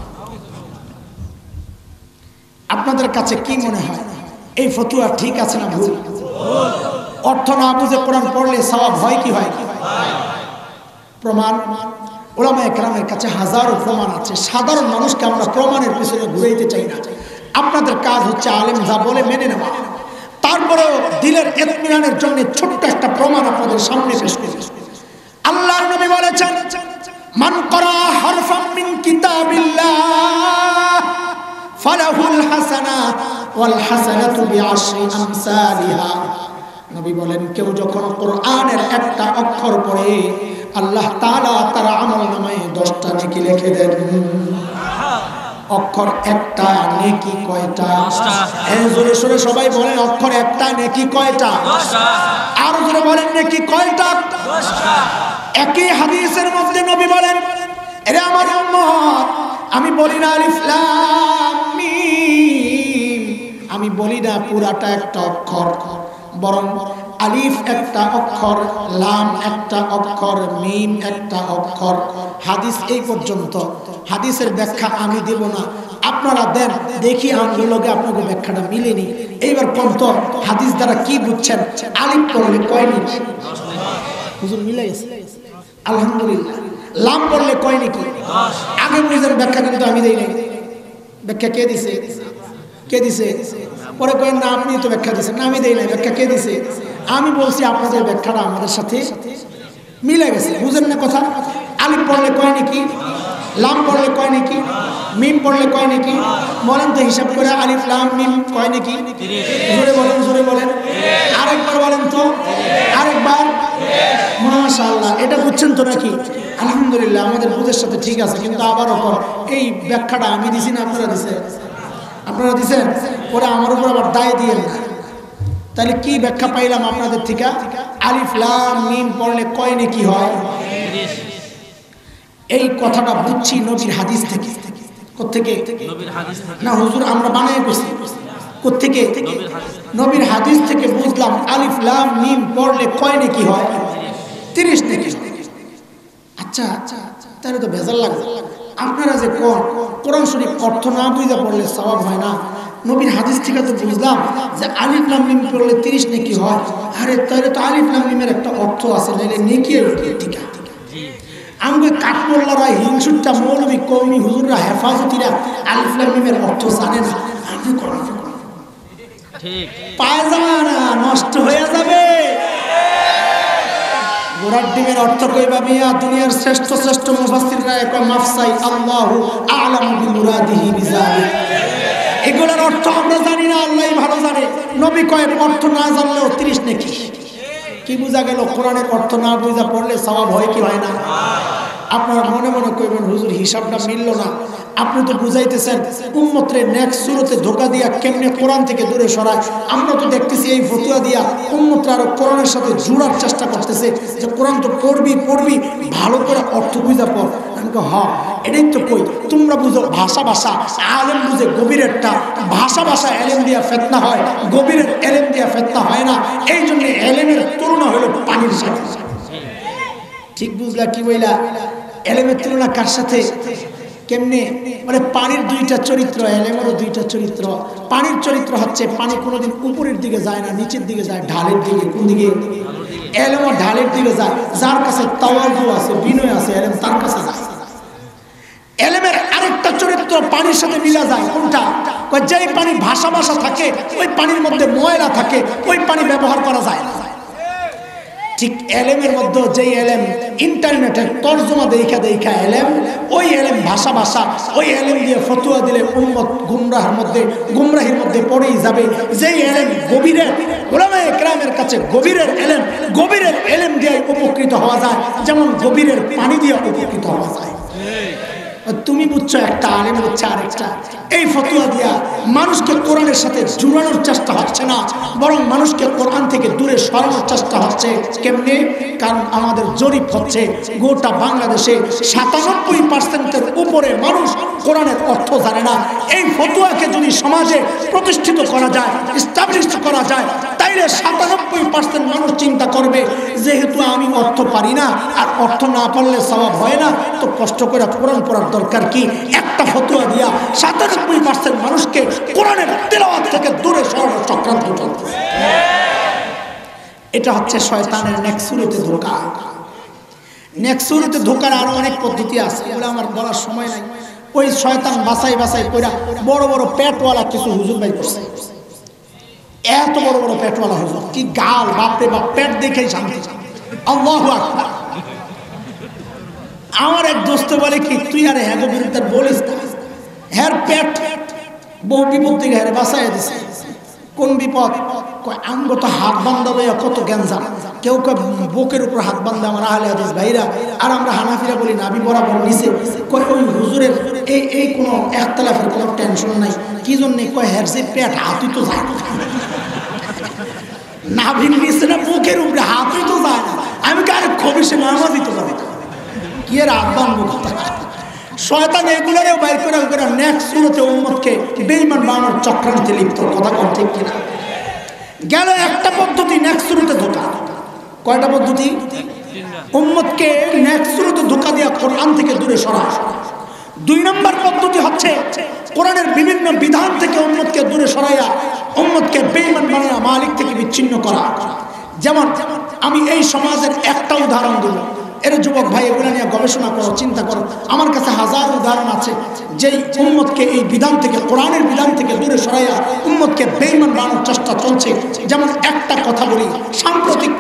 আপনাদের কাছে কি মনে হয় এই ফতুয়া ঠিক আছে না ভুল? অর্থ না বুঝে কোরআন পড়লে সওয়াব হয় কি হয়? প্রমাণ উলামায়ে কেরামের কাছে হাজারো প্রমাণ আছে। সাধারণ মানুষকে আমরা প্রমাণের পিছনে ঘুরাইতে চাই না। আপনাদের কাজ হচ্ছে আলেম যা বলে মেনে নেওয়া। তারপরেও দিলের ইতমিনানের জন্য ছোট্ট একটা প্রমাণ আপনাদের সামনে পেশ করি। আল্লাহর নবী বলেছেন, মান ক্বারা হারফাম মিন কিতাবিল্লাহ ফালাহুল হাসানা ওয়াল হাসানাতু বিআশরি আমসালিহা। নবী বলেন, কেউ যখন কোরআনের একটা অক্ষর পড়ে আল্লাহ তাআলা তার আমলনামায় দশটা নেকি লিখে দেন। অক্ষর একটা, নেকি কয়টা? এই জোরে সোরে সবাই বলেন, অক্ষর একটা, নেকি কয়টা? আর জোরে বলেন, নেকি কয়টা? একই হাদিসের মধ্যে নবী বলেন, এরে আমার উম্মত, আমি বলি না আলিফ লাম মিম, আমি বলি না পুরাটা একটা অক্ষর, বরং আলিফ একটা অক্ষর, লাম একটা অক্ষর, মিম একটা অক্ষর। হাদিস এই পর্যন্ত। হাদিসের ব্যাখ্যা আমি দেব না, আপনারা দেন, দেখি আমার লগে আপনাকে ব্যাখ্যাটা মিলেনি। এইবার পর্যন্ত হাদিস দ্বারা কি বুঝছেন? আলিফ পড়লে কয় নেকি? হুজুর মিলে গেছে, আলহামদুলিল্লাহ। লাম পড়লে কয় নেকি? আগে বুঝেন, ব্যাখ্যা কিন্তু আমি দেই নাই। ব্যাখ্যা কে দিছে? কে দিছে? পরে কয়েন না আপনি তো ব্যাখ্যা দিচ্ছেন। না, আমি দেই নাই। ব্যাখ্যা কে দিছে? আমি বলছি আপনাদের ব্যাখ্যাটা আমাদের সাথে মিলে গেছে। বুঝেন না কথা? আলিফ পড়লে কয় নাকি? লাম পড়লে কয় নাকি, মিম পড়লে কয় নাকি? বলেন তো হিসাব করে, আলিফ লাম মিম কয় নাকি? জোরে বলেন, জোরে বলেন, আরেকবার বলেন তো, আরেকবার। মাশাআল্লাহ, এটা বুঝছেন তো নাকি? আলহামদুলিল্লাহ, আমাদের বুঝের সাথে ঠিক আছে। কিন্তু আবারও পর এই ব্যাখ্যাটা আমি দিছি না আপনারা দিছেন? আপনারা দিছেন, ওরা আমার উপর আবার দায় দিয়ে না। তাহলে কি ব্যাখ্যা পাইলাম আপনাদের থেকে? আলিফ লাম মিম পড়লে কয় নাকি হয়? এই কথাটা বুঝছি নবীর হাদিস থেকে। কোত্থেকে? না হুজুর আমরা বানায় করছি। কোত্থেকে? নবীর হাদিস থেকে বুঝলাম আলিফ লাম মিম পড়লে কয় নাকি হয়? তিরিশ নাকি। আচ্ছা আচ্ছা, তাহলে তো ভেজাল লাগে। আপনারা যে কোরআন শরীফ অর্থ না বুঝে পড়লে সওয়াব হয় না, নবীর হাদিস থেকে তো বুঝলাম যে আলিফ লাম মিম পড়লে তিরিশ নাকি হয়। আরে তাহলে তো আলিফ লাম মিমের একটা অর্থ আছে, নাহলে নেকি ঠিক আছে। আমি কাঠমোল্লারা, হিংসুটটা, মৌলবী, কওমি হুজুররা, হেফাজতিরা আলিফ লাম মিমের অর্থ জানে না। আমি কোরআন ঠিক পায়জামা নষ্ট হয়ে যাবে। গোড়ার ডিমের অর্থ কইবা মিয়া? দুনিয়ার শ্রেষ্ঠ শ্রেষ্ঠ মুফাসসিররা এক মাফসাই আল্লাহু আ'লামু বিমুরাদিহি বিযালিক। এগুলোর অর্থ আমরা জানি না, আল্লাহই ভালো জানে। নবী কয় অর্থ না জানলেও তিরিশ নাকি। কি বুঝা গেল? কোরআনের অর্থ না বুঝা পড়লে সওয়াব হয় কি হয় না? আপনারা মনে মনে কইবেন হুজুর হিসাবটা মিলল না। আপনি তো বুঝাইতেছেন উম্মতরে নেক্সট সুরতে ধোকা দিয়া কেমনে কোরআন থেকে দূরে সরায়। আমরা তো দেখতেছি এই ফতুয়া দিয়া উম্মতরা আরো কোরআনের সাথে জুড়ার চেষ্টা করতেছে যে কোরআন তো পড়বি পড়বি, ভালো করে অর্থ বুঝা পড়। আমি কই হ্যাঁ, এটাই তো কই। তোমরা বুঝো ভাষা ভাষা, আলেম বুঝে গভীরেরটা। ভাষা ভাষা এলেম দিয়া ফেতনা হয়, গভীরের এলেম দিয়া ফেতনা হয় না। এই জন্য এলেমের তুলনা হলো পানির সাথে। ঠিক বুঝলা কি বইলা? এলেমের তুলনা কার সাথে? কেমনে? মানে পানির দুইটা চরিত্র, এলেমেরও দুইটা চরিত্র। পানির চরিত্র হচ্ছে পানি কোনোদিন উপরের দিকে যায় না, নিচের দিকে যায়, ঢালের দিকে। কোন দিকে? এলেমও ঢালের দিকে যায়। যার কাছে তাওয়াজু আছে, বিনয় আছে, এলেম তার কাছে যায়। এলেমের আরেকটা চরিত্র পানির সাথে মিলা যায়। কোনটা? যেই পানি ভাষা ভাষা থাকে, ওই পানির মধ্যে ময়লা থাকে, ওই পানি ব্যবহার করা যায় না। ঠিক এলেমের মধ্যে যেই এলেম ইন্টারনেটের তর্জমা দেখা দেখা এলেম, ওই এলেম ভাষা ভাষা, ওই এলেম দিয়ে ফতুয়া দিলে উম্মত গুমরাহের মধ্যে গুমরাহির মধ্যে পড়েই যাবে। যেই এলেম গভীরের, উলামায়ে কেরামের কাছে গভীরের এলেম, গভীরের এলেম দিয়ে উপকৃত হওয়া যায়, যেমন গভীরের পানি দিয়ে উপকৃত হওয়া যায়। তুমি বুঝছো একটা, আলেম বুঝছে আরেকটা। এই ফতুয়া দিয়া মানুষকে কোরআনের সাথে জুড়ানোর চেষ্টা হচ্ছে না, বরং মানুষকে কোরআন থেকে দূরে সরানোর চেষ্টা হচ্ছে। কেমনে? কারণ আমাদের জরিপ হচ্ছে গোটা বাংলাদেশে সাতানব্বই পার্সেন্টের উপরে মানুষ কোরআনের অর্থ জানে না। এই ফতুয়াকে যদি সমাজে প্রতিষ্ঠিত করা যায়, এস্টাবলিশ করা যায়, তাইলে সাতানব্বই পার্সেন্ট মানুষ চিন্তা করবে যেহেতু আমি অর্থ পারি না, আর অর্থ না পারলে সওয়াব হয় না, তো কষ্ট করে কোরআন পড়ার দরকার কি? একটা ফতুয়া দিয়া সাতানব্বই পার্সেন্ট মানুষকে কোরআনের তেলাওয়াত থেকে দূরে সরানোর চক্রান্ত চলতেছে। এটা হচ্ছে শয়তানের নেক্সুরতে ধোঁকা। নেক্সুরতে ধোঁকার আরো অনেক পদ্ধতি আছে, এগুলো আমার বলার সময় নাই। ওই শয়তান বাছাই বাছাই কইরা বড় বড় পেটওয়ালা কিছু হুজুর বাই করছে। এত বড় বড় পেটওয়ালা হুজুর, কি গাল! বাপরে বাপ, পেট দেখেই শান্তি। আল্লাহু আকবার। আমার এক দোস্ত বলে কি, তুই আরে হ্যাঁ বিরুদ্ধে বলিস না, হ্যার পেট বহু বিপদ থেকে হ্যাঁ বাঁচাই দিছে। কোন বিপদ? কয় আমগো তো হাত বান্ধা লইয়া কত গ্যাঞ্জাম। কেউ কয় বুকের উপর হাত বান্ধা আমার আহলে হাদিস ভাইরা, আর আমরা হানাফিরা বলি নাভি বরাবর নিচে। কয় ওই হুজুরের এই এই কোনো একতলাফের কোনো টেনশন নাই। কি জন্যে? কয় হ্যার যে পেট হাতই তো যায় না, নাভির নিচে না বুকের উপরে হাতই তো যায় না। আমি কে আরে খবি সে নামাজই তো যাবে, কি এর হাত বান্ধব কথা। শয়তান এগুলোরেও বাইর করে করে নেক্সট সুরতে উম্মতকে বেঈমান বানানোর চক্রান্তে লিপ্ত। কথা কম ঠিক কিনা? গেল একটা পদ্ধতি নেক্সট সুরতে ধোকা। কয়টা পদ্ধতি? উম্মতকে নেক্সট সুরতে ধোকা দিয়া কোরআন থেকে দূরে সরা। দুই নম্বর পদ্ধতি হচ্ছে কোরআনের বিভিন্ন বিধান থেকে উম্মতকে দূরে সরাইয়া উম্মতকে বেঈমান বানানো, মালিক থেকে বিচ্ছিন্ন করা। যেমন আমি এই সমাজের একটা উদাহরণ দেব। এর যুবক ভাই এগুলো নিয়ে গবেষণা করো, চিন্তা করো। আমার কাছে হাজার উদাহরণ আছে যেই উম্মতকে এই বিধান থেকে, কোরআনের বিধান থেকে দূরে সরাইয়া উম্মতকে বেঈমান বানানোর চেষ্টা চলছে। যেমন একটা কথা বলি, সাম্প্রতিক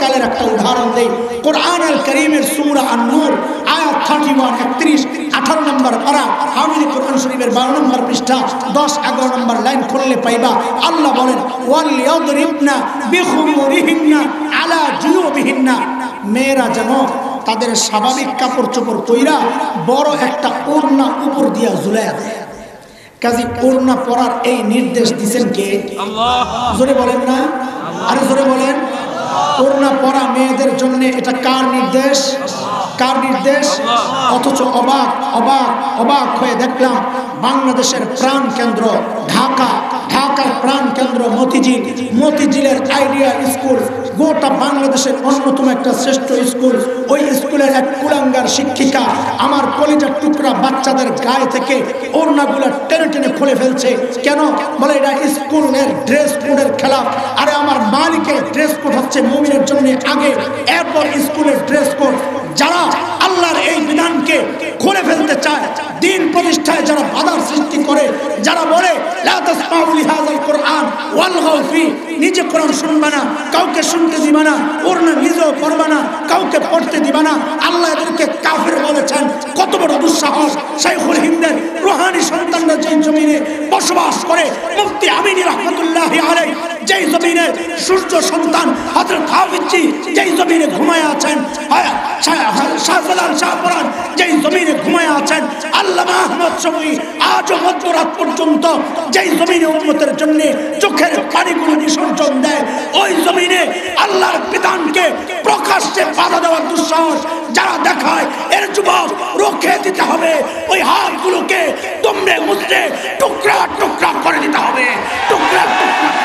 অতীতকালের একটা উদাহরণ দেই। কোরআন আল কারীমের সূরা আন-নূর আয়াত একত্রিশ একত্রিশ আঠারো নম্বর পারা হামিদ কোরআন শরীফের বারো নম্বর পৃষ্ঠা দশ এগারো নম্বর লাইন খুললে পাইবা আল্লাহ বলেন ওয়াল ইয়াদরিবনা বিখুমুরিহিন্না আলা জুয়ুবিহিন্না, মেয়েরা যেন তাদের স্বাভাবিক কাপড় চোপড় পইরা বড় একটা ওড়না উপর দিয়া ঝুলাইয়া দেয়। কাজী ওড়না পরার এই নির্দেশ দিয়েছেন কে? আল্লাহ। জোরে বলেন না, আরে জোরে বলেন। ওড়না পরা মেয়েদের জন্য এটা কার নির্দেশ? কার নির্দেশ? অথচ অবাক অবাক অবাক হয়ে দেখলাম বাংলাদেশের প্রাণ কেন্দ্র ঢাকা, ঢাকার প্রাণ কেন্দ্র মতিঝিল, মতিঝিলের আইডিয়া স্কুল গোটা বাংলাদেশের অন্যতম একটা শ্রেষ্ঠ স্কুল। ওই স্কুলের এক কুলাঙ্গার শিক্ষিকা আমার কলিজার টুকরা বাচ্চাদের গায়ে থেকে ওড়নাগুলো টেনে টেনে খুলে ফেলছে। কেন? বলে এটা স্কুলের ড্রেস কোডের খেলাফ। আরে আমার মালিকের ড্রেস কোড হচ্ছে মুমিনের জন্য আগে, এরপর স্কুলের ড্রেস কোড। যারা আল্লাহর এই বিধানকে খুলে ফেলতে চায়, দিন প্রতিষ্ঠায় যারা বাধার সৃষ্টি করে, যারা বলে লা তাসমাউ লিহাযাল কুরআন ওয়ালগাউ ফি, নিজে কোরআন শুনবা না, কাউকে শুনতে দিবা না, ওড়না নিজেও পড়বা না, কাউকে পড়তে দিবা না, আল্লাহ এদেরকে কাফের বলেছেন। কত বড় দুঃসাহস! শাইখুল হিন্দের রুহানি সন্তানরা যেই জমিনে বসবাস করে, মুফতি আমিনী রাহমাতুল্লাহি আলাইহি যেই জমিনে সূর্য সন্তান হযরত হাফিজজি যেই জমিনে ঘুমায় আছেন, শাহজালাল শাহপুরান যেই জমিনে ঘুমায় আছেন, আল্লামা আহমদ শফী আজও মধ্যরাত পর্যন্ত যেই জমিনে উম্মতের জন্য চোখের পানিগুলো বিসর্জন দেয়, ওই জমিনে আল্লাহর বিধানকে প্রকাশ্যে বাধা দেওয়ার দুঃসাহস যারা দেখায়, এর যুবক রুখে দিতে হবে। ওই হাতগুলোকে দুমড়ে মুচড়ে টুকরা টুকরা করে দিতে হবে, টুকরা টুকরা